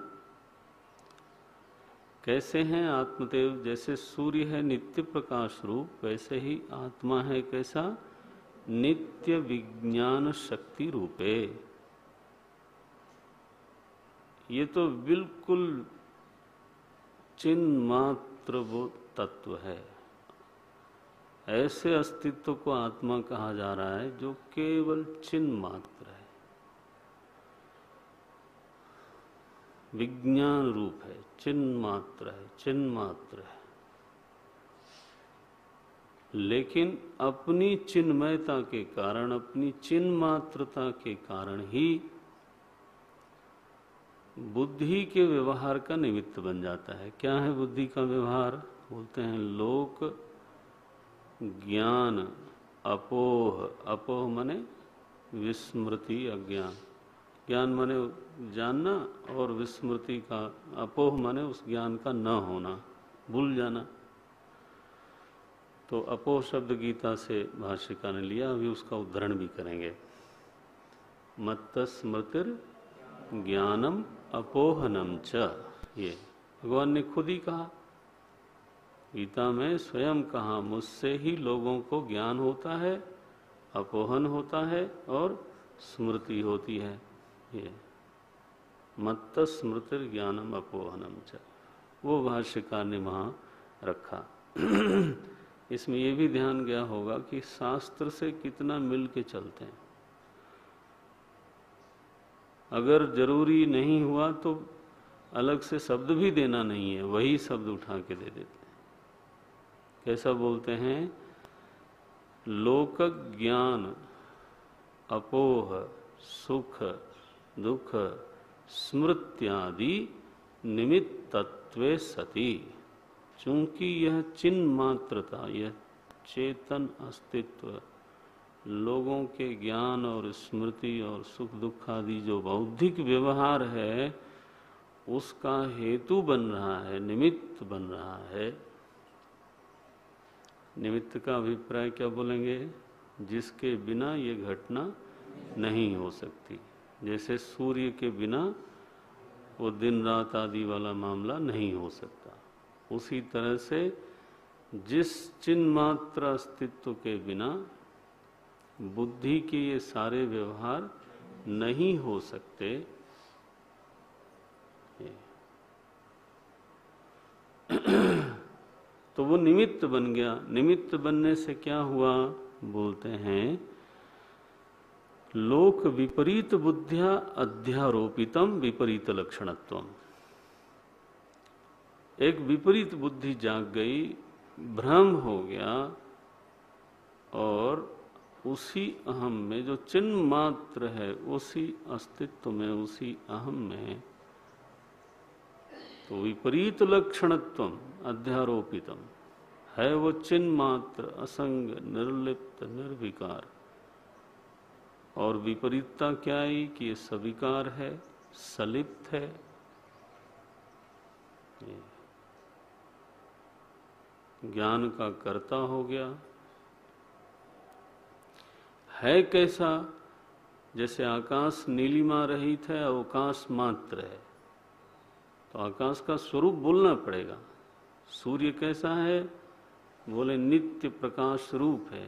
कैसे हैं आत्मदेव? जैसे सूर्य है नित्य प्रकाश रूप, वैसे ही आत्मा है कैसा? नित्य विज्ञान शक्ति रूपे। ये तो बिल्कुल चिन्ह मात्र वो तत्व है। ऐसे अस्तित्व को आत्मा कहा जा रहा है जो केवल चिन्ह मात्र है, विज्ञान रूप है, चिन्ह मात्र है, चिन्ह मात्र है। लेकिन अपनी चिन्मयता के कारण, अपनी चिन्ह मात्रता के कारण ही बुद्धि के व्यवहार का निमित्त बन जाता है। क्या है बुद्धि का व्यवहार? बोलते हैं लोक ज्ञान अपोह। अपोह माने विस्मृति, अज्ञान। ज्ञान माने जानना, और विस्मृति का अपोह माने उस ज्ञान का न होना, भूल जाना। तो अपोह शब्द गीता से भाष्यकार ने लिया, अभी उसका उद्धरण भी करेंगे। मत्त स्मृतिर ज्ञानम अपोहनम च, ये भगवान ने खुद ही कहा, गीता में स्वयं कहा, मुझसे ही लोगों को ज्ञान होता है, अपोहन होता है और स्मृति होती है। ये मत्त स्मृतिर ज्ञानम अपोहनम च, वो भाष्यकार ने वहाँ रखा। इसमें ये भी ध्यान गया होगा कि शास्त्र से कितना मिल के चलते हैं। अगर जरूरी नहीं हुआ तो अलग से शब्द भी देना नहीं है, वही शब्द उठा के दे देते हैं। कैसा बोलते हैं? लोक ज्ञान अपोह सुख दुख स्मृत्यादि निमित्तत्वे सति, चूंकि यह चिन्ह मात्रता, यह चेतन अस्तित्व लोगों के ज्ञान और स्मृति और सुख दुख आदि जो बौद्धिक व्यवहार है उसका हेतु बन रहा है, निमित्त बन रहा है। निमित्त का अभिप्राय क्या बोलेंगे? जिसके बिना ये घटना नहीं हो सकती। जैसे सूर्य के बिना वो दिन रात आदि वाला मामला नहीं हो सकता, उसी तरह से जिस चिन्ह मात्र अस्तित्व के बिना बुद्धि के ये सारे व्यवहार नहीं हो सकते, तो वो निमित्त बन गया। निमित्त बनने से क्या हुआ? बोलते हैं लोक विपरीत बुद्धिया अध्यारोपितम विपरीत लक्षणत्वम। एक विपरीत बुद्धि जाग गई, भ्रम हो गया, और उसी अहम में जो चिन्ह मात्र है, उसी अस्तित्व में, उसी अहम में, तो विपरीत लक्षणत्वम अध्यारोपितम है वो चिन्ह मात्र, असंग, निर्लिप्त, निर्विकार। और विपरीतता क्या आई कि ये सविकार है, सलिप्त है। ज्ञान का कर्ता हो गया। है कैसा? जैसे आकाश नीलिमा रहित है, अवकाश मात्र है, तो आकाश का स्वरूप बोलना पड़ेगा। सूर्य कैसा है? बोले नित्य प्रकाश रूप है,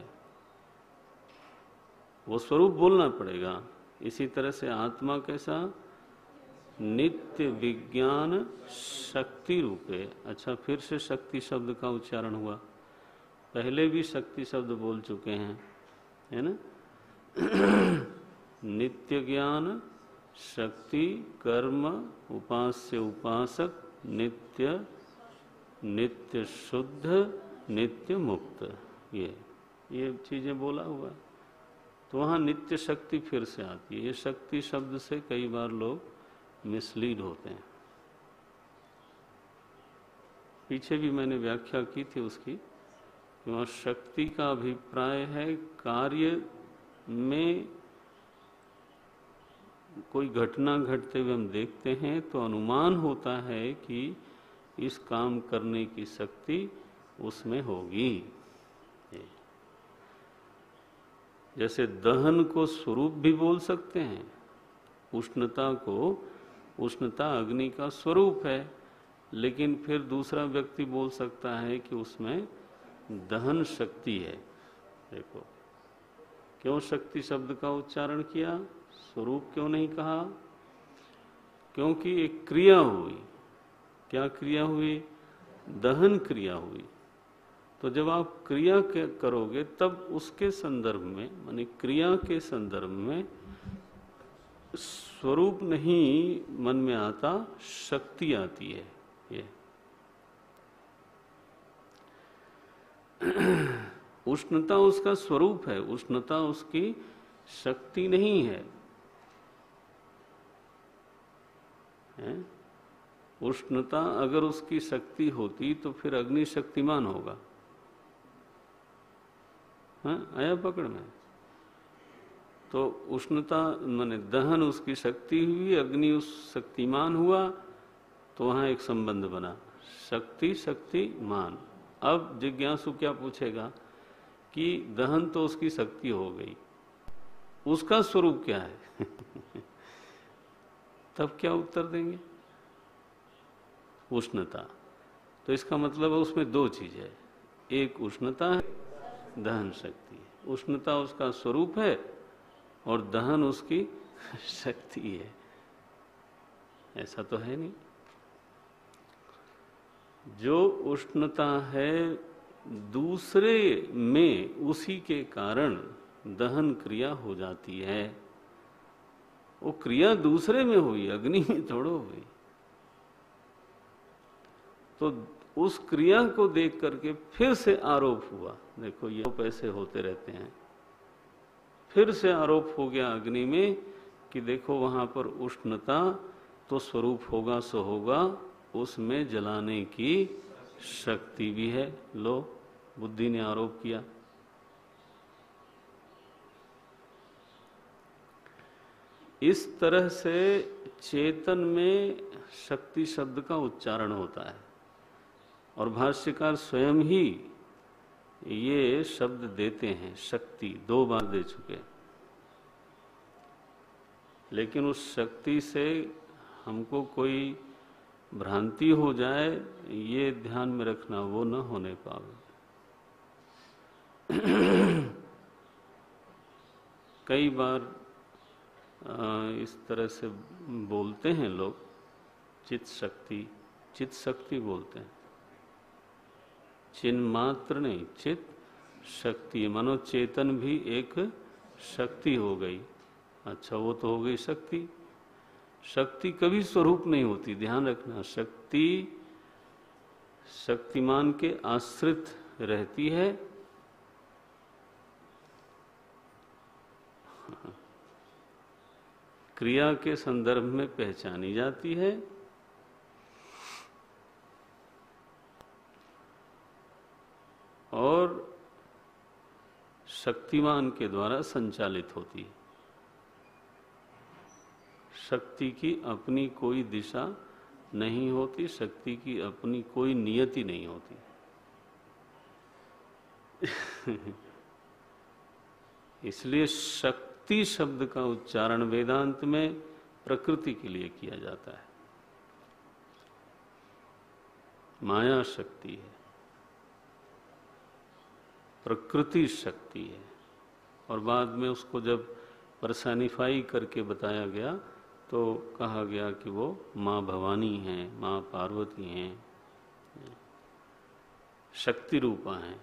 वो स्वरूप बोलना पड़ेगा। इसी तरह से आत्मा कैसा? नित्य विज्ञान शक्ति रूप है। अच्छा, फिर से शक्ति शब्द का उच्चारण हुआ, पहले भी शक्ति शब्द बोल चुके हैं, है ना? नित्य ज्ञान शक्ति कर्म उपास्य उपासक नित्य, नित्य शुद्ध, नित्य मुक्त, ये चीजें बोला हुआ। तो वहाँ नित्य शक्ति फिर से आती है। ये शक्ति शब्द से कई बार लोग मिसलीड होते हैं। पीछे भी मैंने व्याख्या की थी उसकी, कि वहाँ शक्ति का अभिप्राय है कार्य में कोई घटना घटते हुए हम देखते हैं तो अनुमान होता है कि इस काम करने की शक्ति उसमें होगी। जैसे दहन को स्वरूप भी बोल सकते हैं, उष्णता को, उष्णता अग्नि का स्वरूप है, लेकिन फिर दूसरा व्यक्ति बोल सकता है कि उसमें दहन शक्ति है। देखो क्यों शक्ति शब्द का उच्चारण किया, स्वरूप क्यों नहीं कहा? क्योंकि एक क्रिया हुई। क्या क्रिया हुई? दहन क्रिया हुई। तो जब आप क्रिया करोगे तब उसके संदर्भ में, माने क्रिया के संदर्भ में स्वरूप नहीं मन में आता, शक्ति आती है। ये उष्णता उसका स्वरूप है, उष्णता उसकी शक्ति नहीं है। उष्णता अगर उसकी शक्ति होती तो फिर अग्नि शक्तिमान होगा। हाँ, आया पकड़ में? तो उष्णता माने दहन उसकी शक्ति हुई, अग्नि उस शक्तिमान हुआ, तो वहां एक संबंध बना, शक्ति शक्तिमान। अब जिज्ञासु क्या पूछेगा कि दहन तो उसकी शक्ति हो गई, उसका स्वरूप क्या है? तब क्या उत्तर देंगे? उष्णता। तो इसका मतलब है उसमें दो चीज है, एक उष्णता है, दहन शक्ति है। उष्णता उसका स्वरूप है और दहन उसकी शक्ति है। ऐसा तो है नहीं। जो उष्णता है दूसरे में, उसी के कारण दहन क्रिया हो जाती है। वो क्रिया दूसरे में हुई, अग्नि में थोड़ो हुई। तो उस क्रिया को देख करके फिर से आरोप हुआ। देखो ये ऐसे होते रहते हैं। फिर से आरोप हो गया अग्नि में कि देखो वहां पर उष्णता तो स्वरूप होगा सो होगा, उसमें जलाने की शक्ति भी है। लो, बुद्धि ने आरोप किया। इस तरह से चेतन में शक्ति शब्द का उच्चारण होता है और भाष्यकार स्वयं ही ये शब्द देते हैं। शक्ति 2 बार दे चुके, लेकिन उस शक्ति से हमको कोई भ्रांति हो जाए ये ध्यान में रखना, वो न होने पावे। कई बार इस तरह से बोलते हैं लोग, चित शक्ति बोलते हैं। चिन्ह मात्र नहीं, चित शक्ति, मानो चेतन भी एक शक्ति हो गई। अच्छा, वो तो हो गई शक्ति। शक्ति कभी स्वरूप नहीं होती, ध्यान रखना। शक्ति शक्तिमान के आश्रित रहती है। क्रिया के संदर्भ में पहचानी जाती है और शक्तिमान के द्वारा संचालित होती है। शक्ति की अपनी कोई दिशा नहीं होती, शक्ति की अपनी कोई नियति नहीं होती। इसलिए शक्ति शब्द का उच्चारण वेदांत में प्रकृति के लिए किया जाता है। माया शक्ति है, प्रकृति शक्ति है। और बाद में उसको जब पर्सनिफाई करके बताया गया तो कहा गया कि वो माँ भवानी हैं, माँ पार्वती हैं, शक्ति रूपा हैं,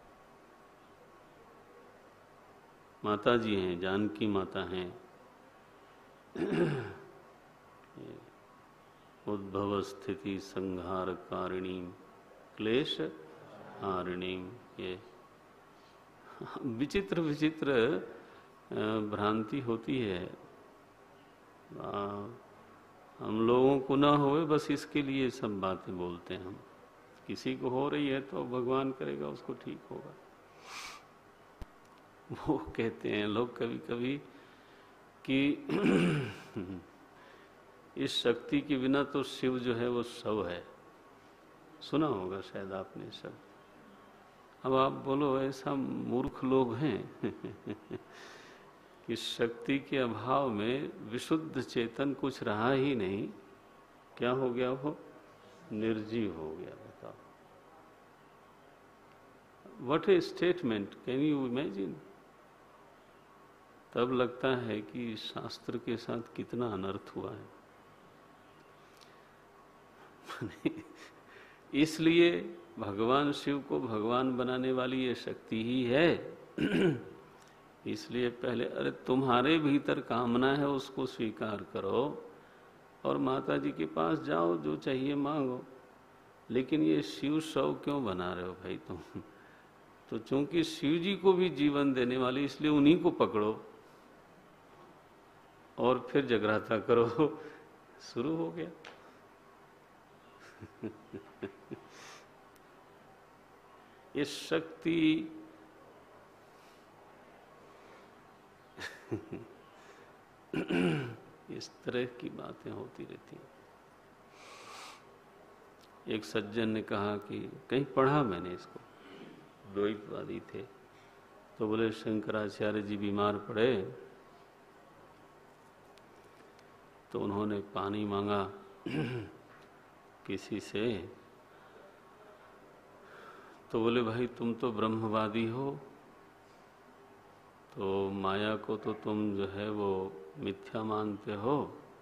माता जी हैं, जानकी माता हैं, उद्भव स्थिति संहार कारिणी क्लेश हारिणी। ये विचित्र विचित्र भ्रांति होती है। हम लोगों को ना होए, बस इसके लिए सब बातें बोलते हैं हम। किसी को हो रही है तो भगवान करेगा, उसको ठीक होगा। वो कहते हैं लोग कभी कभी कि इस शक्ति के बिना तो शिव जो है वो शव है। सुना होगा शायद आपने सब। अब आप बोलो, ऐसा मूर्ख लोग हैं कि शक्ति के अभाव में विशुद्ध चेतन कुछ रहा ही नहीं, क्या हो गया? वो निर्जीव हो गया। बताओ, what a statement, can you imagine? तब लगता है कि शास्त्र के साथ कितना अनर्थ हुआ है। इसलिए भगवान शिव को भगवान बनाने वाली ये शक्ति ही है। इसलिए पहले, अरे तुम्हारे भीतर कामना है उसको स्वीकार करो और माता जी के पास जाओ, जो चाहिए मांगो। लेकिन ये शिव शव क्यों बना रहे हो भाई तुम? तो चूंकि शिव जी को भी जीवन देने वाली, इसलिए उन्हीं को पकड़ो और फिर जगराता करो। शुरू हो गया। ये शक्ति इस तरह की बातें होती रहती हैं। एक सज्जन ने कहा कि कहीं पढ़ा मैंने इसको, द्वैतवादी थे, तो बोले शंकराचार्य जी बीमार पड़े तो उन्होंने पानी मांगा किसी से, तो बोले भाई तुम तो ब्रह्मवादी हो, तो माया को तो तुम जो है वो मिथ्या मानते हो,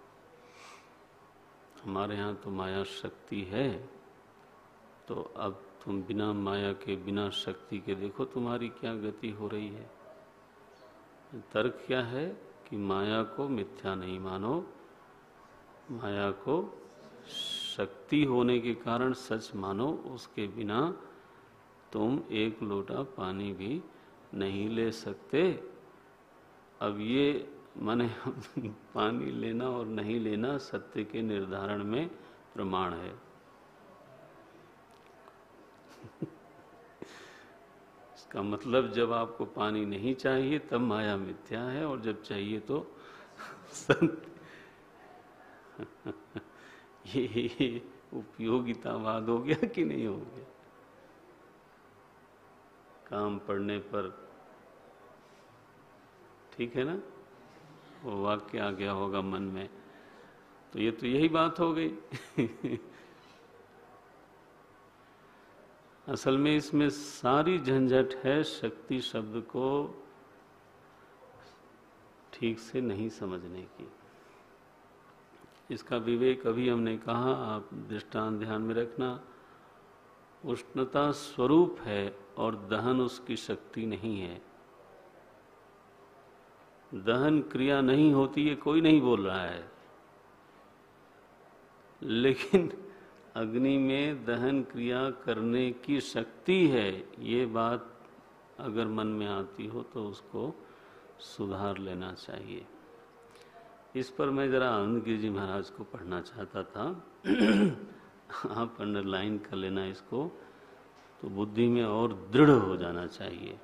हमारे यहाँ तो माया शक्ति है, तो अब तुम बिना माया के बिना शक्ति के देखो तुम्हारी क्या गति हो रही है। तर्क क्या है कि माया को मिथ्या नहीं मानो, माया को शक्ति होने के कारण सच मानो, उसके बिना तुम एक लोटा पानी भी नहीं ले सकते। अब ये माने पानी लेना और नहीं लेना सत्य के निर्धारण में प्रमाण है। इसका मतलब जब आपको पानी नहीं चाहिए तब माया मिथ्या है, और जब चाहिए तो सत्य। ये उपयोगितावाद हो गया कि नहीं हो गया? काम पड़ने पर ठीक है ना, वो वाक्य आ गया होगा मन में, तो ये तो यही बात हो गई। असल में इसमें सारी झंझट है शक्ति शब्द को ठीक से नहीं समझने की। इसका विवेक अभी हमने कहा, आप दृष्टांत ध्यान में रखना। उष्णता स्वरूप है और दहन उसकी शक्ति नहीं है। दहन क्रिया नहीं होती है कोई नहीं बोल रहा है, लेकिन अग्नि में दहन क्रिया करने की शक्ति है, ये बात अगर मन में आती हो तो उसको सुधार लेना चाहिए। इस पर मैं जरा आनंद गिरि जी महाराज को पढ़ना चाहता था। आप अंडरलाइन कर लेना इसको, तो बुद्धि में और दृढ़ हो जाना चाहिए।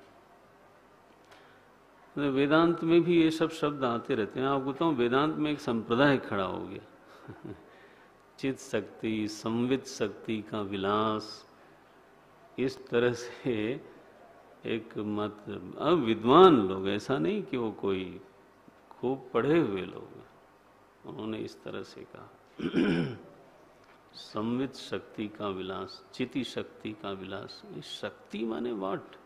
वेदांत में भी ये सब शब्द आते रहते हैं। आपको बताऊं, वेदांत में एक संप्रदाय खड़ा हो गया। चित शक्ति, संवित शक्ति का विलास, इस तरह से एक मत। अब विद्वान लोग, ऐसा नहीं कि वो कोई खूब पढ़े हुए लोग, उन्होंने इस तरह से कहा संवित शक्ति का विलास, चिति शक्ति का विलास। शक्ति माने वाट?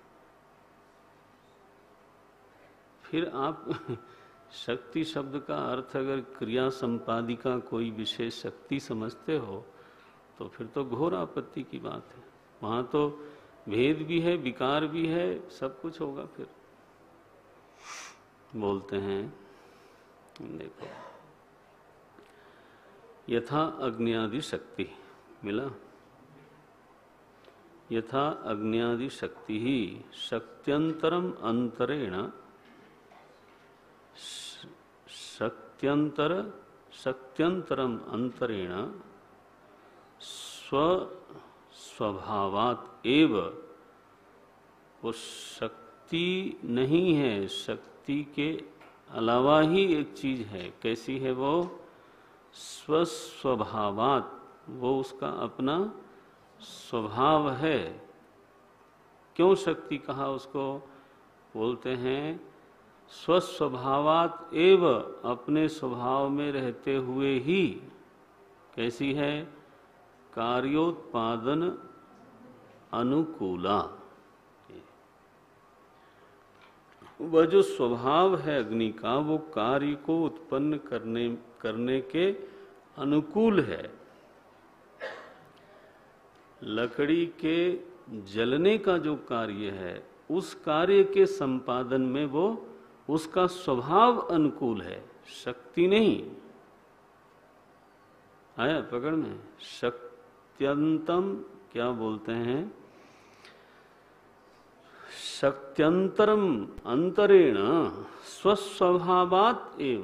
फिर आप शक्ति शब्द का अर्थ अगर क्रिया संपादिका कोई विशेष शक्ति समझते हो तो फिर तो घोर आपत्ति की बात है। वहां तो भेद भी है, विकार भी है, सब कुछ होगा। फिर बोलते हैं, देखो, यथा अग्न्यादि शक्ति मिला, यथा अग्न्यादि शक्ति ही शक्त्यंतरम अंतरेण, शक्त्यंतरम अंतरेण स्वभावात एव, वो शक्ति नहीं है, शक्ति के अलावा ही एक चीज है। कैसी है वो? स्वभावात, वो उसका अपना स्वभाव है। क्यों शक्ति कहा उसको? बोलते हैं स्वस्वभावात एव, अपने स्वभाव में रहते हुए ही। कैसी है? कार्योत्पादन अनुकूला। वह जो स्वभाव है अग्नि का, वो कार्य को उत्पन्न करने के अनुकूल है। लकड़ी के जलने का जो कार्य है, उस कार्य के संपादन में वो उसका स्वभाव अनुकूल है, शक्ति नहीं। आया पकड़ में? शक्त्यंतम क्या बोलते हैं? शक्त्यंतरम अंतरेण स्वस्वभावात एव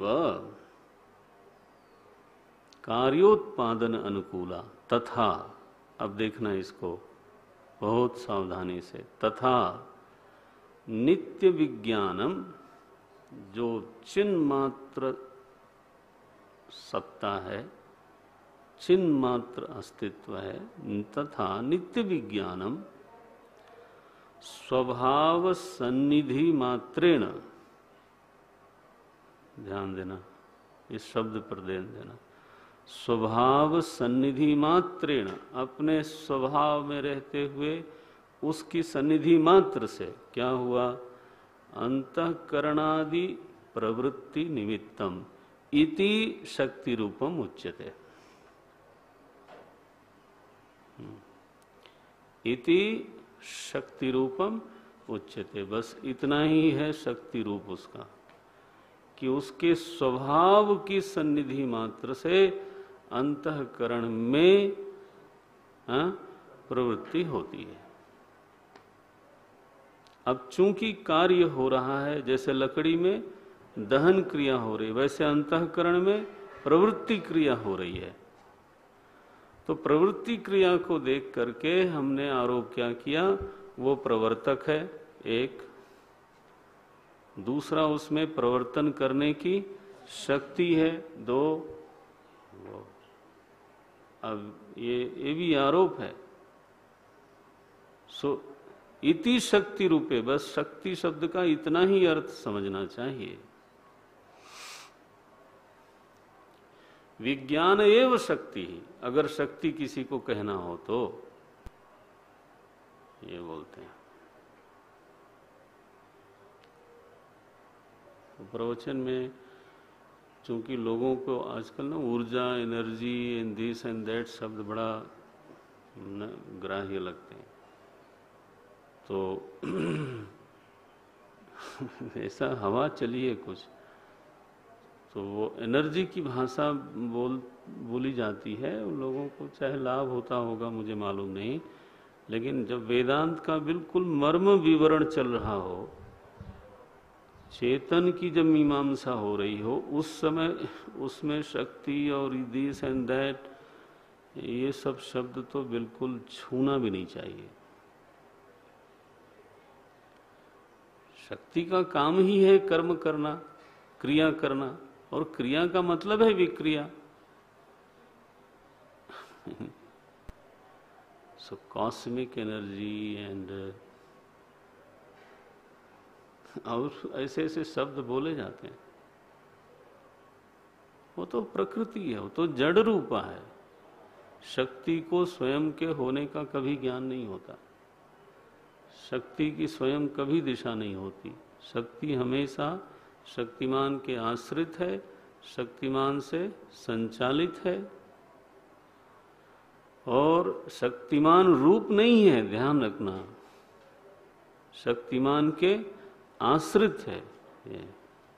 कार्योत्पादन अनुकूला। तथा, अब देखना इसको बहुत सावधानी से, तथा नित्य विज्ञानम, जो चिन्ह मात्र सत्ता है, चिन्ह मात्र अस्तित्व है, तथा नित्य विज्ञानम स्वभाव सन्निधि मात्रेण, ध्यान देना इस शब्द पर ध्यान देना, स्वभाव सन्निधि मात्रेण, अपने स्वभाव में रहते हुए उसकी सन्निधि मात्र से क्या हुआ, अंतःकरणादि प्रवृत्ति निमित्तम इति शक्ति रूपम उच्यते। इति शक्ति रूपम उच्यते, बस इतना ही है शक्ति रूप उसका, कि उसके स्वभाव की सन्निधि मात्र से अंतःकरण में प्रवृत्ति होती है। अब चूंकि कार्य हो रहा है, जैसे लकड़ी में दहन क्रिया हो रही है, वैसे अंतःकरण में प्रवृत्ति क्रिया हो रही है। तो प्रवृत्ति क्रिया को देख करके हमने आरोप क्या किया, वो प्रवर्तक है एक, दूसरा उसमें प्रवर्तन करने की शक्ति है दो, अब ये भी आरोप है। सो इति शक्ति रूपे, बस शक्ति शब्द का इतना ही अर्थ समझना चाहिए। विज्ञान एवं शक्ति ही, अगर शक्ति किसी को कहना हो तो ये बोलते हैं। तो प्रवचन में चूंकि लोगों को आजकल ना ऊर्जा, energy and this and that शब्द बड़ा ग्राह्य लगते हैं, तो ऐसा हवा चली है कुछ, तो वो एनर्जी की भाषा बोली जाती है उन लोगों को, चाहे लाभ होता होगा मुझे मालूम नहीं, लेकिन जब वेदांत का बिल्कुल मर्म विवरण चल रहा हो, चेतन की जब मीमांसा हो रही हो, उस समय उसमें शक्ति और दिस एंड दैट, ये सब शब्द तो बिल्कुल छूना भी नहीं चाहिए। शक्ति का काम ही है कर्म करना, क्रिया करना, और क्रिया का मतलब है विक्रिया। सो कॉस्मिक एनर्जी एंड और ऐसे ऐसे शब्द बोले जाते हैं, वो तो प्रकृति है, वो तो जड़ रूपा है। शक्ति को स्वयं के होने का कभी ज्ञान नहीं होता, शक्ति की स्वयं कभी दिशा नहीं होती। शक्ति हमेशा शक्तिमान के आश्रित है, शक्तिमान से संचालित है, और शक्तिमान रूप नहीं है, ध्यान रखना, शक्तिमान के आश्रित है। ये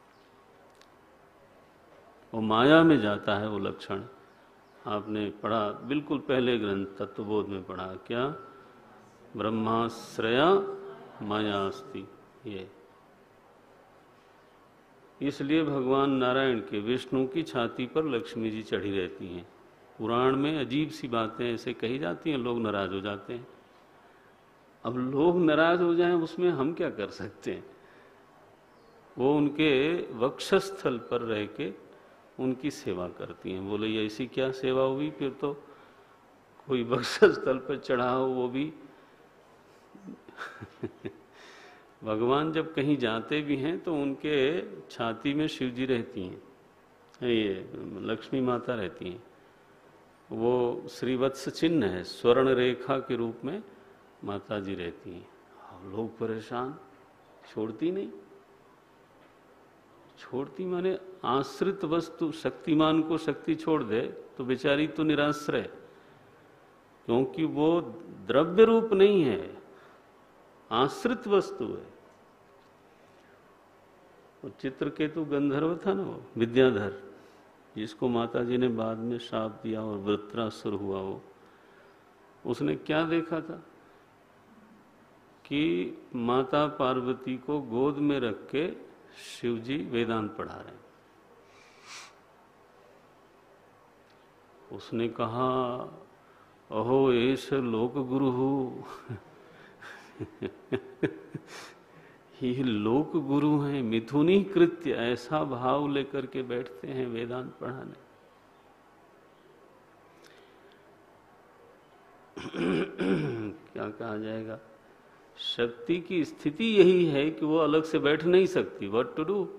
वो माया में जाता है वो लक्षण। आपने पढ़ा बिल्कुल पहले ग्रंथ तत्वबोध में पढ़ा, क्या, ब्रह्माश्रया माया अस्ति। ये इसलिए भगवान नारायण के विष्णु की छाती पर लक्ष्मी जी चढ़ी रहती हैं। पुराण में अजीब सी बातें ऐसे कही जाती हैं, लोग नाराज हो जाते हैं। अब लोग नाराज हो जाएं उसमें हम क्या कर सकते हैं। वो उनके वक्षस्थल पर रह के उनकी सेवा करती हैं। बोले ये ऐसी क्या सेवा हुई, फिर तो कोई वक्षस्थल पर चढ़ा हो वो भी भगवान जब कहीं जाते भी हैं तो उनके छाती में शिव जी रहती हैं, ये लक्ष्मी माता रहती हैं। वो श्रीवत्स चिन्ह है, स्वर्ण रेखा के रूप में माता जी रहती हैं। लोग परेशान, छोड़ती नहीं, छोड़ती माने आश्रित वस्तु। शक्तिमान को शक्ति छोड़ दे तो बेचारी तो निराश्रय, क्योंकि वो द्रव्य रूप नहीं है, आश्रित वस्तु है। वो चित्रकेतु गंधर्व था ना, वो विद्याधर, जिसको माता जी ने बाद में श्राप दिया और वृत्रासुर हुआ। वो उसने क्या देखा था कि माता पार्वती को गोद में रख के शिव जी वेदांत पढ़ा रहे हैं। उसने कहा, अहो एष लोक गुरु ये लोक गुरु हैं, मिथुनी कृत्य, ऐसा भाव लेकर के बैठते हैं वेदांत पढ़ाने। क्या कहा जाएगा, शक्ति की स्थिति यही है कि वो अलग से बैठ नहीं सकती। व्हाट टू डू,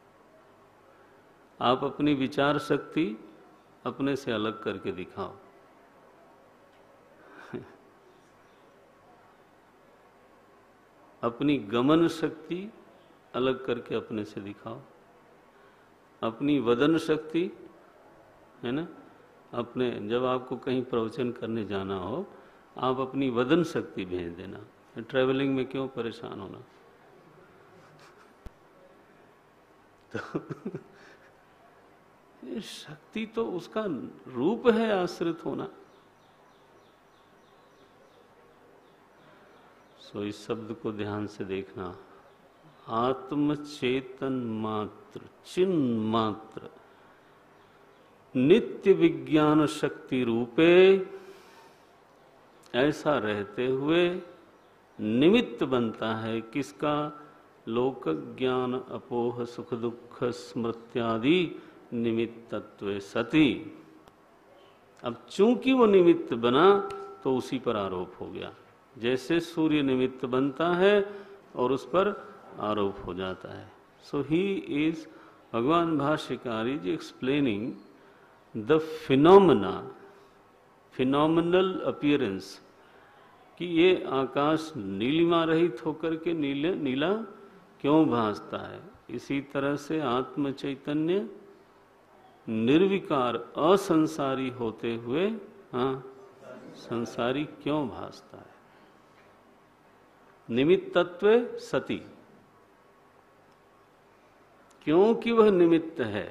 आप अपनी विचार शक्ति अपने से अलग करके दिखाओ। अपनी गमन शक्ति अलग करके अपने से दिखाओ। अपनी वदन शक्ति है ना, अपने जब आपको कहीं प्रवचन करने जाना हो, आप अपनी वदन शक्ति भेज देना। ट्रैवलिंग में क्यों परेशान होना। तो ये शक्ति तो उसका रूप है आश्रित होना। सो इस शब्द को ध्यान से देखना। आत्म चेतन मात्र, चिन्ह मात्र, नित्य विज्ञान शक्ति रूपे, ऐसा रहते हुए निमित्त बनता है किसका, लोक ज्ञान अपोह सुख दुख स्मृत्यादि निमित्तत्वे सति। अब चूंकि वो निमित्त बना तो उसी पर आरोप हो गया। जैसे सूर्य निमित्त बनता है और उस पर आरोप हो जाता है। सो ही इज, भगवान भाष्यकार is explaining the phenomena, phenomenal appearance, कि ये आकाश नीलिमा रहित होकर के नीला क्यों भासता है। इसी तरह से आत्म चैतन्य निर्विकार असंसारी होते हुए संसारी क्यों भासता है। निमित्तत्वे सति, क्योंकि वह निमित्त है।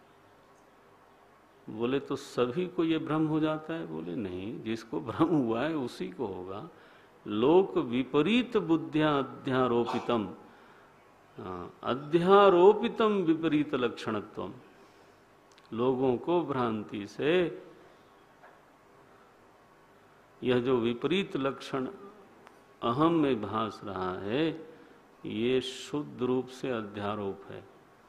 बोले तो सभी को ये भ्रम हो जाता है। बोले नहीं, जिसको भ्रम हुआ है उसी को होगा। लोक विपरीत बुद्धिया अध्यारोपितम, अध्यारोपितम विपरीत लक्षणत्वम। लोगों को भ्रांति से यह जो विपरीत लक्षण अहम में भास रहा है, ये शुद्ध रूप से अध्यारोप है।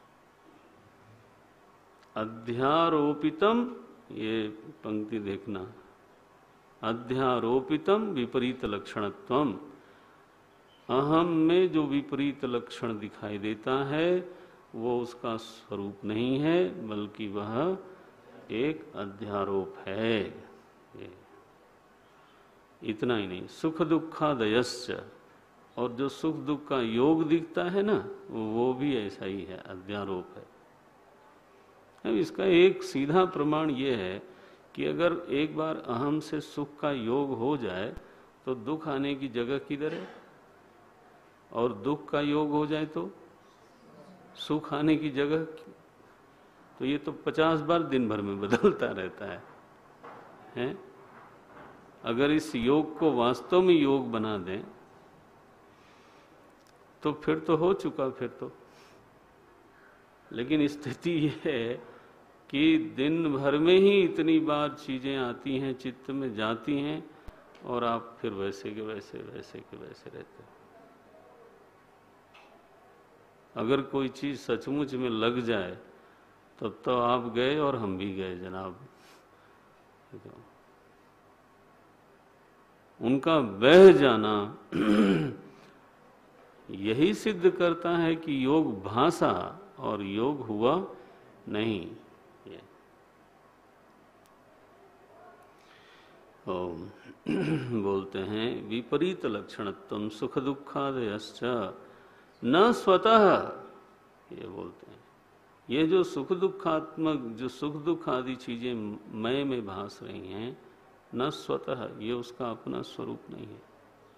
अध्यारोपितम, ये पंक्ति देखना, अध्यारोपितम विपरीत लक्षणत्वम। अहम में जो विपरीत लक्षण दिखाई देता है वो उसका स्वरूप नहीं है, बल्कि वह एक अध्यारोप है। इतना ही नहीं, सुख दुखादयस्य, और जो सुख दुख का योग दिखता है ना, वो भी ऐसा ही है, अध्यारोप है। अब इसका एक सीधा प्रमाण ये है कि अगर एक बार अहम से सुख का योग हो जाए तो दुख आने की जगह किधर है, और दुख का योग हो जाए तो सुख आने की जगह, तो ये तो 50 बार दिन भर में बदलता रहता है? अगर इस योग को वास्तव में योग बना दें तो फिर तो हो चुका फिर तो। लेकिन स्थिति यह है कि दिन भर में ही इतनी बार चीजें आती हैं, चित्त में जाती हैं, और आप फिर वैसे के वैसे रहते हैं। अगर कोई चीज सचमुच में लग जाए तब तो आप गए और हम भी गए जनाब। उनका बह जाना यही सिद्ध करता है कि योग भाषा और योग हुआ नहीं। बोलते हैं विपरीत लक्षणत्वम सुख दुखादयश्च न स्वतः, ये बोलते हैं ये जो सुख दुखात्मक, जो सुख दुख आदि चीजें मय में भास रही हैं, न स्वतः, ये उसका अपना स्वरूप नहीं है।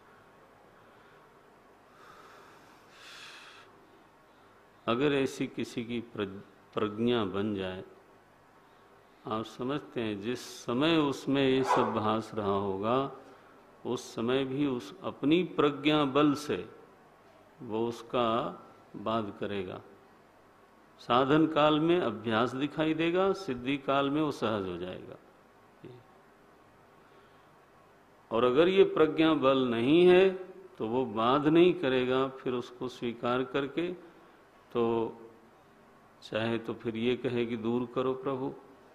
अगर ऐसी किसी की प्रज्ञा बन जाए, आप समझते हैं जिस समय उसमें ये सब भास रहा होगा, उस समय भी उस अपनी प्रज्ञा बल से वो उसका बाध करेगा। साधन काल में अभ्यास दिखाई देगा, सिद्धि काल में वो सहज हो जाएगा। और अगर ये प्रज्ञा बल नहीं है तो वो बाध नहीं करेगा फिर उसको स्वीकार करके, तो चाहे तो फिर ये कहे कि दूर करो प्रभु,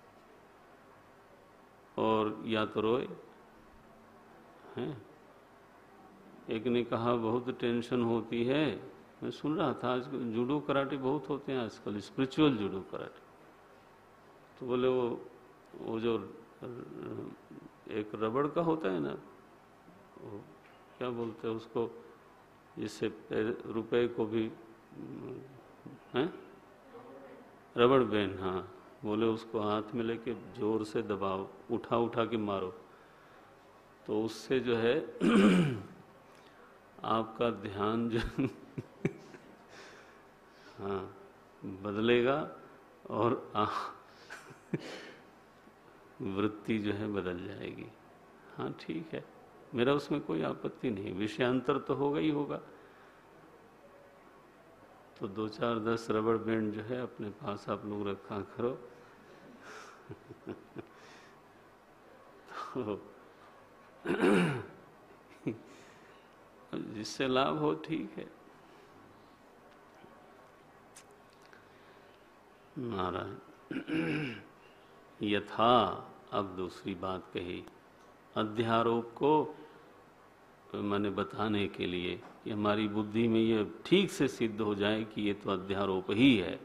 और या तो रोए हैं। एक ने कहा बहुत टेंशन होती है, मैं सुन रहा था आज जूडो कराटे बहुत होते हैं आजकल, स्पिरिचुअल जूडो कराटे। तो बोले वो जो एक रबड़ का होता है ना, वो क्या बोलते हैं उसको, जिससे रुपए को भी हैं, रबड़ बैंड, हाँ, बोले उसको हाथ में लेके जोर से दबाओ, उठा उठा के मारो, तो उससे जो है आपका ध्यान जो हाँ बदलेगा और वृत्ति जो है बदल जाएगी। हाँ ठीक है, मेरा उसमें कोई आपत्ति नहीं, विषयांतर तो होगा ही होगा। तो 2-4-10 रबड़ बैंड जो है अपने पास आप लोग रखा करो तो जिससे लाभ हो ठीक है। नारायण। यथा, अब दूसरी बात कही अध्यारोप को मैंने बताने के लिए कि हमारी बुद्धि में ये ठीक से सिद्ध हो जाए कि ये तो अध्यारोप ही है,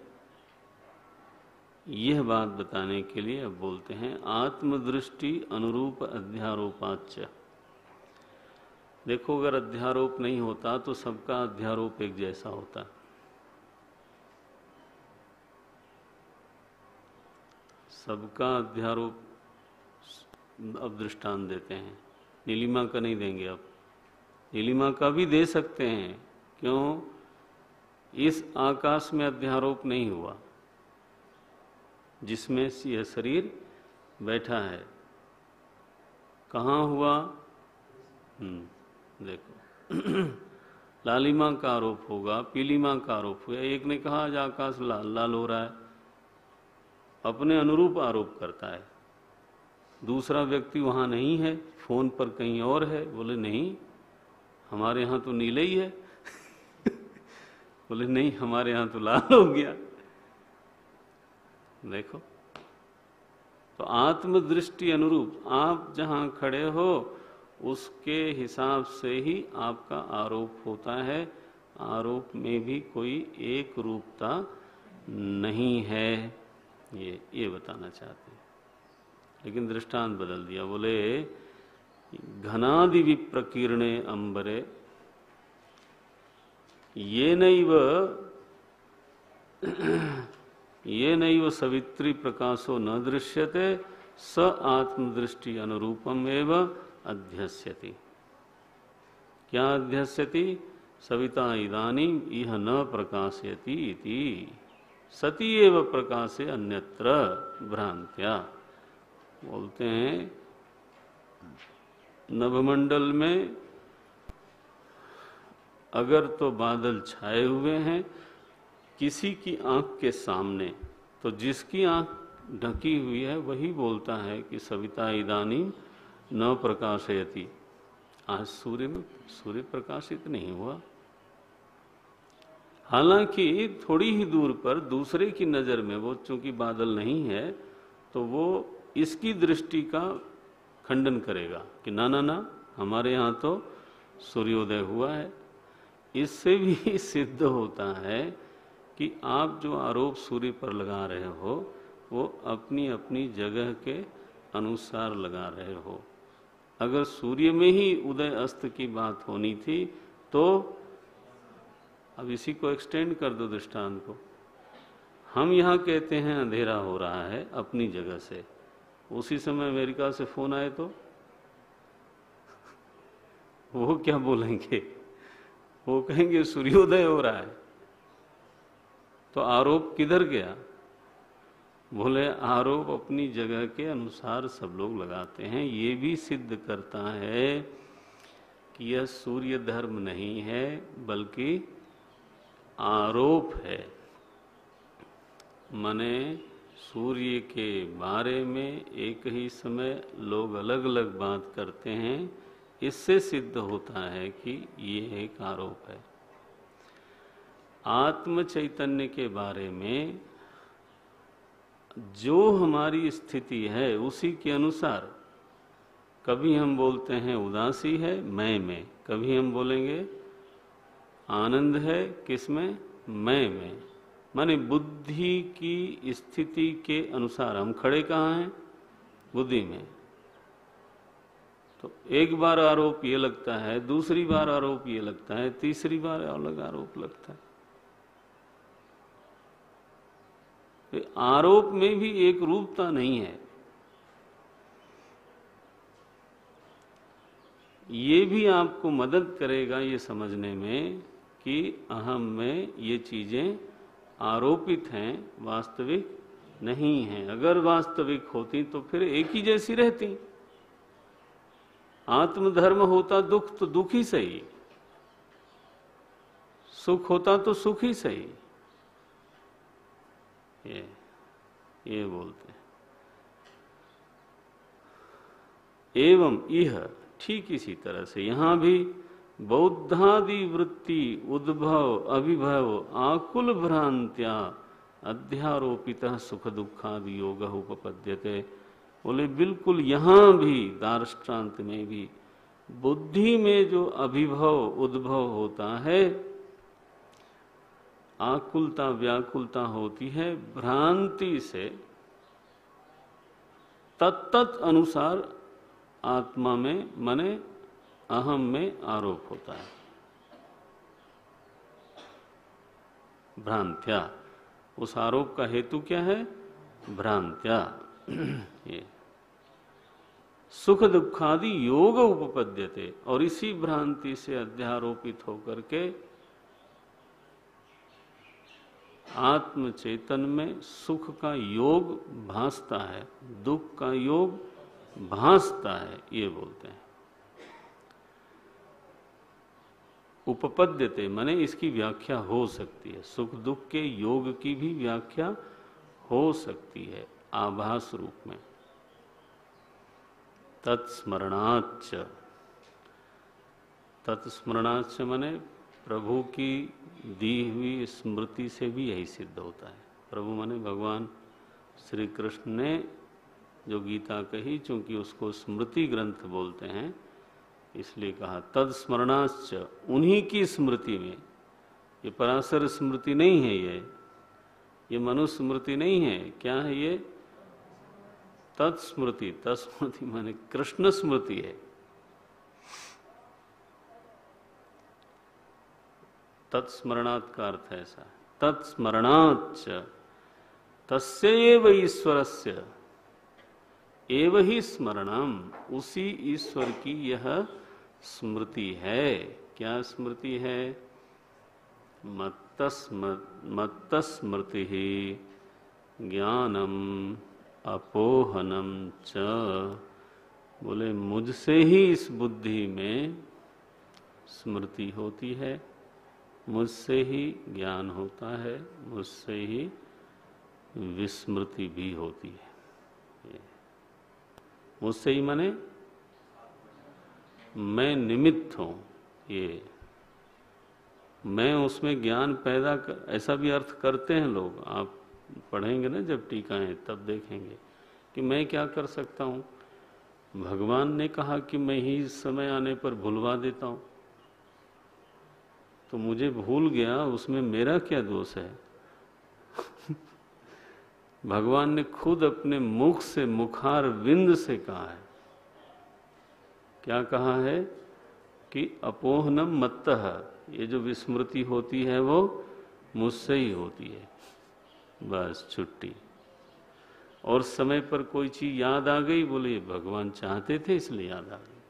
यह बात बताने के लिए अब बोलते हैं आत्मदृष्टि अनुरूप अध्यारोपाच्य। देखो अगर अध्यारोप नहीं होता तो सबका अध्यारोप एक जैसा होता। सबका अध्यारोप, अब दृष्टांत देते हैं, नीलिमा का नहीं देंगे, अब नीलिमा का भी दे सकते हैं। क्यों? इस आकाश में अध्यारोप नहीं हुआ जिसमें यह शरीर बैठा है। कहाँ हुआ? देखो लालिमा का आरोप होगा, पीलिमा का आरोप हुआ। एक ने कहा आज आकाश लाल लाल हो रहा है, अपने अनुरूप आरोप करता है। दूसरा व्यक्ति वहां नहीं है, फोन पर कहीं और है, बोले नहीं हमारे यहां तो नीले ही है बोले नहीं हमारे यहां तो लाल हो गया। देखो, तो आत्मदृष्टि अनुरूप आप जहां खड़े हो उसके हिसाब से ही आपका आरोप होता है। आरोप में भी कोई एक रूपता नहीं है, ये बताना चाहते हैं। लेकिन दृष्टांत बदल दिया, बोले घनादि विप्रकीर्णे अंबरे ये नैव सवित्री प्रकाशो न दृश्यते स आत्मदृष्टि अनुरूपम एव अध्यस्यति। क्या अध्यस्यति? सविता इदानीम इह न प्रकाशयति इति सती एव प्रकाशे अन्यत्र भ्रांत्या। बोलते हैं नभमंडल में अगर तो बादल छाए हुए हैं किसी की आंख के सामने, तो जिसकी आंख ढकी हुई है वही बोलता है कि सविता इदानीम न प्रकाशयति। आज सूर्य प्रकाशित नहीं हुआ। हालांकि थोड़ी ही दूर पर दूसरे की नजर में वो चूंकि बादल नहीं है तो वो इसकी दृष्टि का खंडन करेगा कि ना ना ना हमारे यहाँ तो सूर्योदय हुआ है। इससे भी सिद्ध होता है कि आप जो आरोप सूर्य पर लगा रहे हो वो अपनी अपनी जगह के अनुसार लगा रहे हो। अगर सूर्य में ही उदय अस्त की बात होनी थी तो अब इसी को एक्सटेंड कर दो दृष्टांत को। हम यहाँ कहते हैं अंधेरा हो रहा है अपनी जगह से, उसी समय अमेरिका से फोन आए तो वो क्या बोलेंगे? वो कहेंगे सूर्योदय हो रहा है। तो आरोप किधर गया? बोले आरोप अपनी जगह के अनुसार सब लोग लगाते हैं। ये भी सिद्ध करता है कि यह सूर्य धर्म नहीं है बल्कि आरोप है। माने सूर्य के बारे में एक ही समय लोग अलग अलग बात करते हैं, इससे सिद्ध होता है कि ये एक आरोप है। आत्म चैतन्य के बारे में जो हमारी स्थिति है उसी के अनुसार कभी हम बोलते हैं उदासी है मैं में, कभी हम बोलेंगे आनंद है किसमें, मैं में। माने बुद्धि की स्थिति के अनुसार हम खड़े कहाँ हैं, बुद्धि में। तो एक बार आरोप ये लगता है, दूसरी बार आरोप ये लगता है, तीसरी बार अलग आरोप लगता है। तो आरोप में भी एक रूपता नहीं है। ये भी आपको मदद करेगा ये समझने में कि अहम में ये चीजें आरोपित हैं, वास्तविक नहीं हैं। अगर वास्तविक होती तो फिर एक ही जैसी रहती। आत्मधर्म होता दुख तो दुख ही सही, सुख होता तो सुख ही सही। ये बोलते हैं। एवं यह ठीक इसी तरह से यहां भी बौद्धादि वृत्ति उद्भव अभिभव आकुल भ्रांत्या अध्यारोपित सुख दुखादि योग उपपद्यते। बोले बिल्कुल यहां भी दार्ष्टान्त में भी बुद्धि में जो अभिभव उद्भव होता है, आकुलता व्याकुलता होती है, भ्रांति से तत्त अनुसार आत्मा में मने अहम में आरोप होता है। भ्रांत्या, उस आरोप का हेतु क्या है, भ्रांत्या। ये सुख दुखादि योग उपपद्यते, और इसी भ्रांति से अध्यारोपित होकर के आत्म चेतन में सुख का योग भासता है, दुख का योग भासता है, ये बोलते हैं। उपपद्यते माने इसकी व्याख्या हो सकती है, सुख दुख के योग की भी व्याख्या हो सकती है आभास रूप में। तत्स्मरणाच्च, तत्स्मरणाच्च माने प्रभु की दी हुई स्मृति से भी यही सिद्ध होता है। प्रभु माने भगवान श्री कृष्ण ने जो गीता कही, चूंकि उसको स्मृति ग्रंथ बोलते हैं इसलिए कहा तत्स्मरणाच्च, उन्हीं की स्मृति में। ये पराशर स्मृति नहीं है, ये मनुष्य स्मृति नहीं है। क्या है ये, तत्स्मृति। तत्स्मृति माने कृष्ण स्मृति है। तत्स्मरणात् का अर्थ है ऐसा, तत्स्मरणाच्च तस्यैव ईश्वरस्य एव ही स्मरणम, उसी ईश्वर की यह स्मृति है। क्या स्मृति है, मत्तस्मृति ज्ञानम अपोहनम च। बोले मुझसे ही इस बुद्धि में स्मृति होती है, मुझसे ही ज्ञान होता है, मुझसे ही विस्मृति भी होती है। मुझसे ही माने मैं निमित्त हूं। ये मैं उसमें ज्ञान पैदा कर, ऐसा भी अर्थ करते हैं लोग। आप पढ़ेंगे ना जब टीकाएं, तब देखेंगे कि मैं क्या कर सकता हूं। भगवान ने कहा कि मैं ही समय आने पर भुलवा देता हूं, तो मुझे भूल गया, उसमें मेरा क्या दोष है। भगवान ने खुद अपने मुख से, मुखार विंद से कहा है। क्या कहा है कि अपोहनम मत्तः, ये जो विस्मृति होती है वो मुझसे ही होती है, बस छुट्टी। और समय पर कोई चीज याद आ गई, बोले भगवान चाहते थे इसलिए याद आ गई।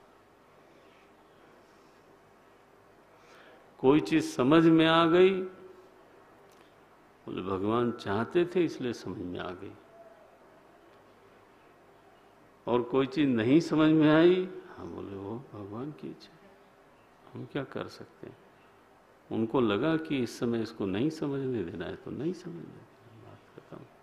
कोई चीज समझ में आ गई, बोले भगवान चाहते थे इसलिए समझ में आ गई। और कोई चीज नहीं समझ में आई, हाँ बोले वो भगवान की इच्छा, हम क्या कर सकते हैं। उनको लगा कि इस समय इसको नहीं समझने देना है तो नहीं समझने देना, बात करता हूं।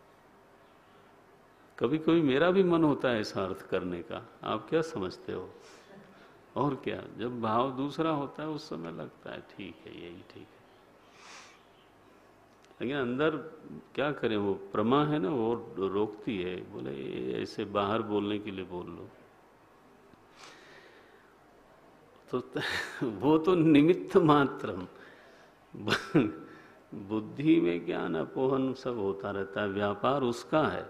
कभी कभी मेरा भी मन होता है ऐसा अर्थ करने का, आप क्या समझते हो। और क्या, जब भाव दूसरा होता है उस समय लगता है ठीक है, यही ठीक है, लेकिन अंदर क्या करें, वो प्रमा है ना, वो रोकती है, बोले ऐसे बाहर बोलने के लिए बोल लो। तो वो तो निमित्त मात्रम, बुद्धि में ज्ञान अपोहन सब होता रहता है, व्यापार उसका है,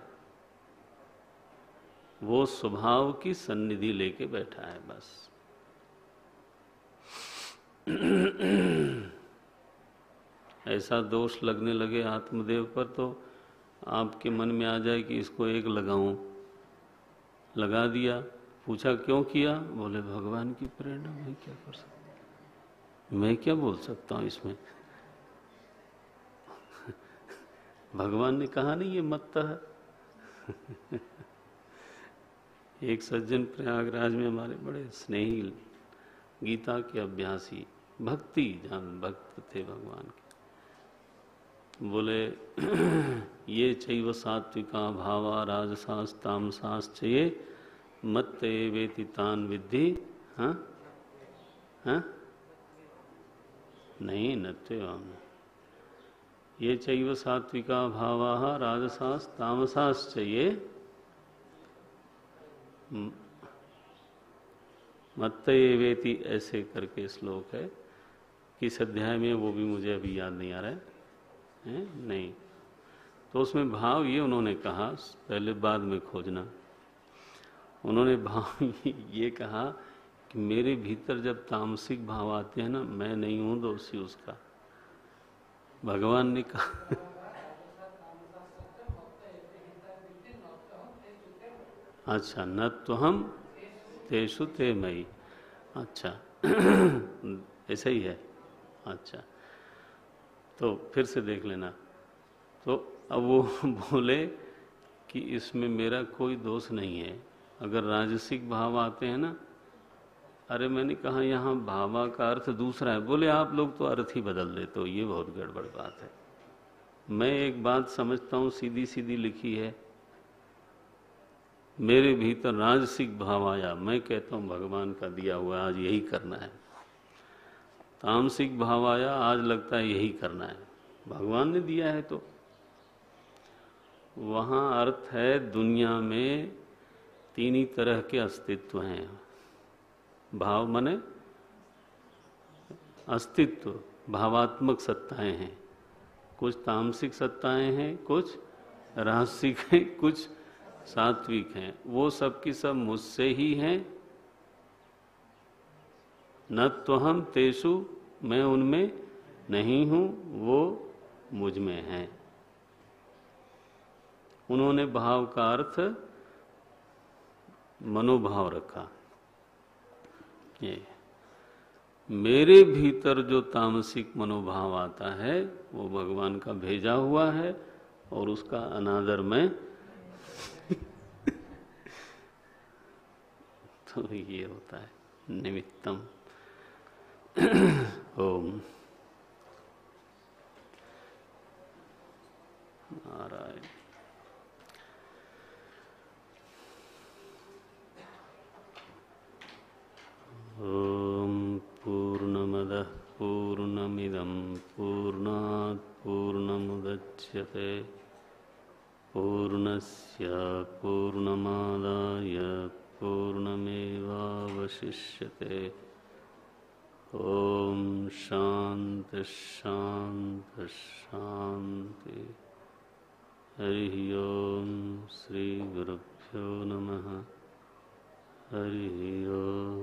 वो स्वभाव की सन्निधि लेके बैठा है बस। ऐसा दोष लगने लगे आत्मदेव पर तो आपके मन में आ जाए कि इसको एक लगाऊं, लगा दिया, पूछा क्यों किया, बोले भगवान की प्रेरणा, मैं क्या कर सकता, मैं क्या बोल सकता हूं इसमें। भगवान ने कहा नहीं ये मत है। एक सज्जन प्रयागराज में हमारे बड़े स्नेही, गीता के अभ्यासी, भक्ति जान भक्त थे भगवान के, बोले ये चैव सात्विका भावा राजसास तामसाश्च ये मत्ते वेति तान विद्धि। हाँ हाँ, नहीं नत्वेवाम, ये चैव सात्विका भावा राजसास तामसाश्च ये मत्ते वेति, ऐसे करके श्लोक है, किस अध्याय में वो भी मुझे अभी याद नहीं आ रहा है, नहीं, तो उसमें भाव ये उन्होंने कहा, पहले बाद में खोजना, उन्होंने भाव ये कहा कि मेरे भीतर जब तामसिक भाव आते हैं ना, मैं नहीं हूं दोषी उसका। भगवान ने कहा अच्छा, न तो हम तेषु ते मई, अच्छा ऐसा ही है, अच्छा तो फिर से देख लेना। तो अब वो बोले कि इसमें मेरा कोई दोष नहीं है, अगर राजसिक भाव आते हैं ना, अरे मैंने कहा यहाँ भावा का अर्थ दूसरा है, बोले आप लोग तो अर्थ ही बदल देते हो, ये बहुत गड़बड़ बात है। मैं एक बात समझता हूँ, सीधी सीधी लिखी है, मेरे भीतर राजसिक भाव आया, मैं कहता हूँ भगवान का दिया हुआ, आज यही करना है। तामसिक भाव आया, आज लगता है यही करना है, भगवान ने दिया है। तो वहाँ अर्थ है दुनिया में तीन ही तरह के अस्तित्व हैं, भाव माने अस्तित्व, भावात्मक सत्ताएं हैं, कुछ तामसिक सत्ताएं हैं, कुछ राजसिक हैं, कुछ सात्विक हैं, वो सब की सब मुझसे ही हैं, न तो हम तेषु, मैं उनमें नहीं हूं, वो मुझ में हैं। उन्होंने भाव का अर्थ मनोभाव रखा, ये मेरे भीतर जो तामसिक मनोभाव आता है वो भगवान का भेजा हुआ है, और उसका अनादर मैं तो ये होता है निमित्तम। ओम नारायण। ओम पूर्णमदः पूर्णमिदं पूर्णात् पूर्णमुदच्यते पूर्णस्य पूर्णमादाय पूर्णमेवावशिष्यते। ओम शांति शांति शांति। हरि ओम श्री गुरुभ्यो नमः। हरि ओम।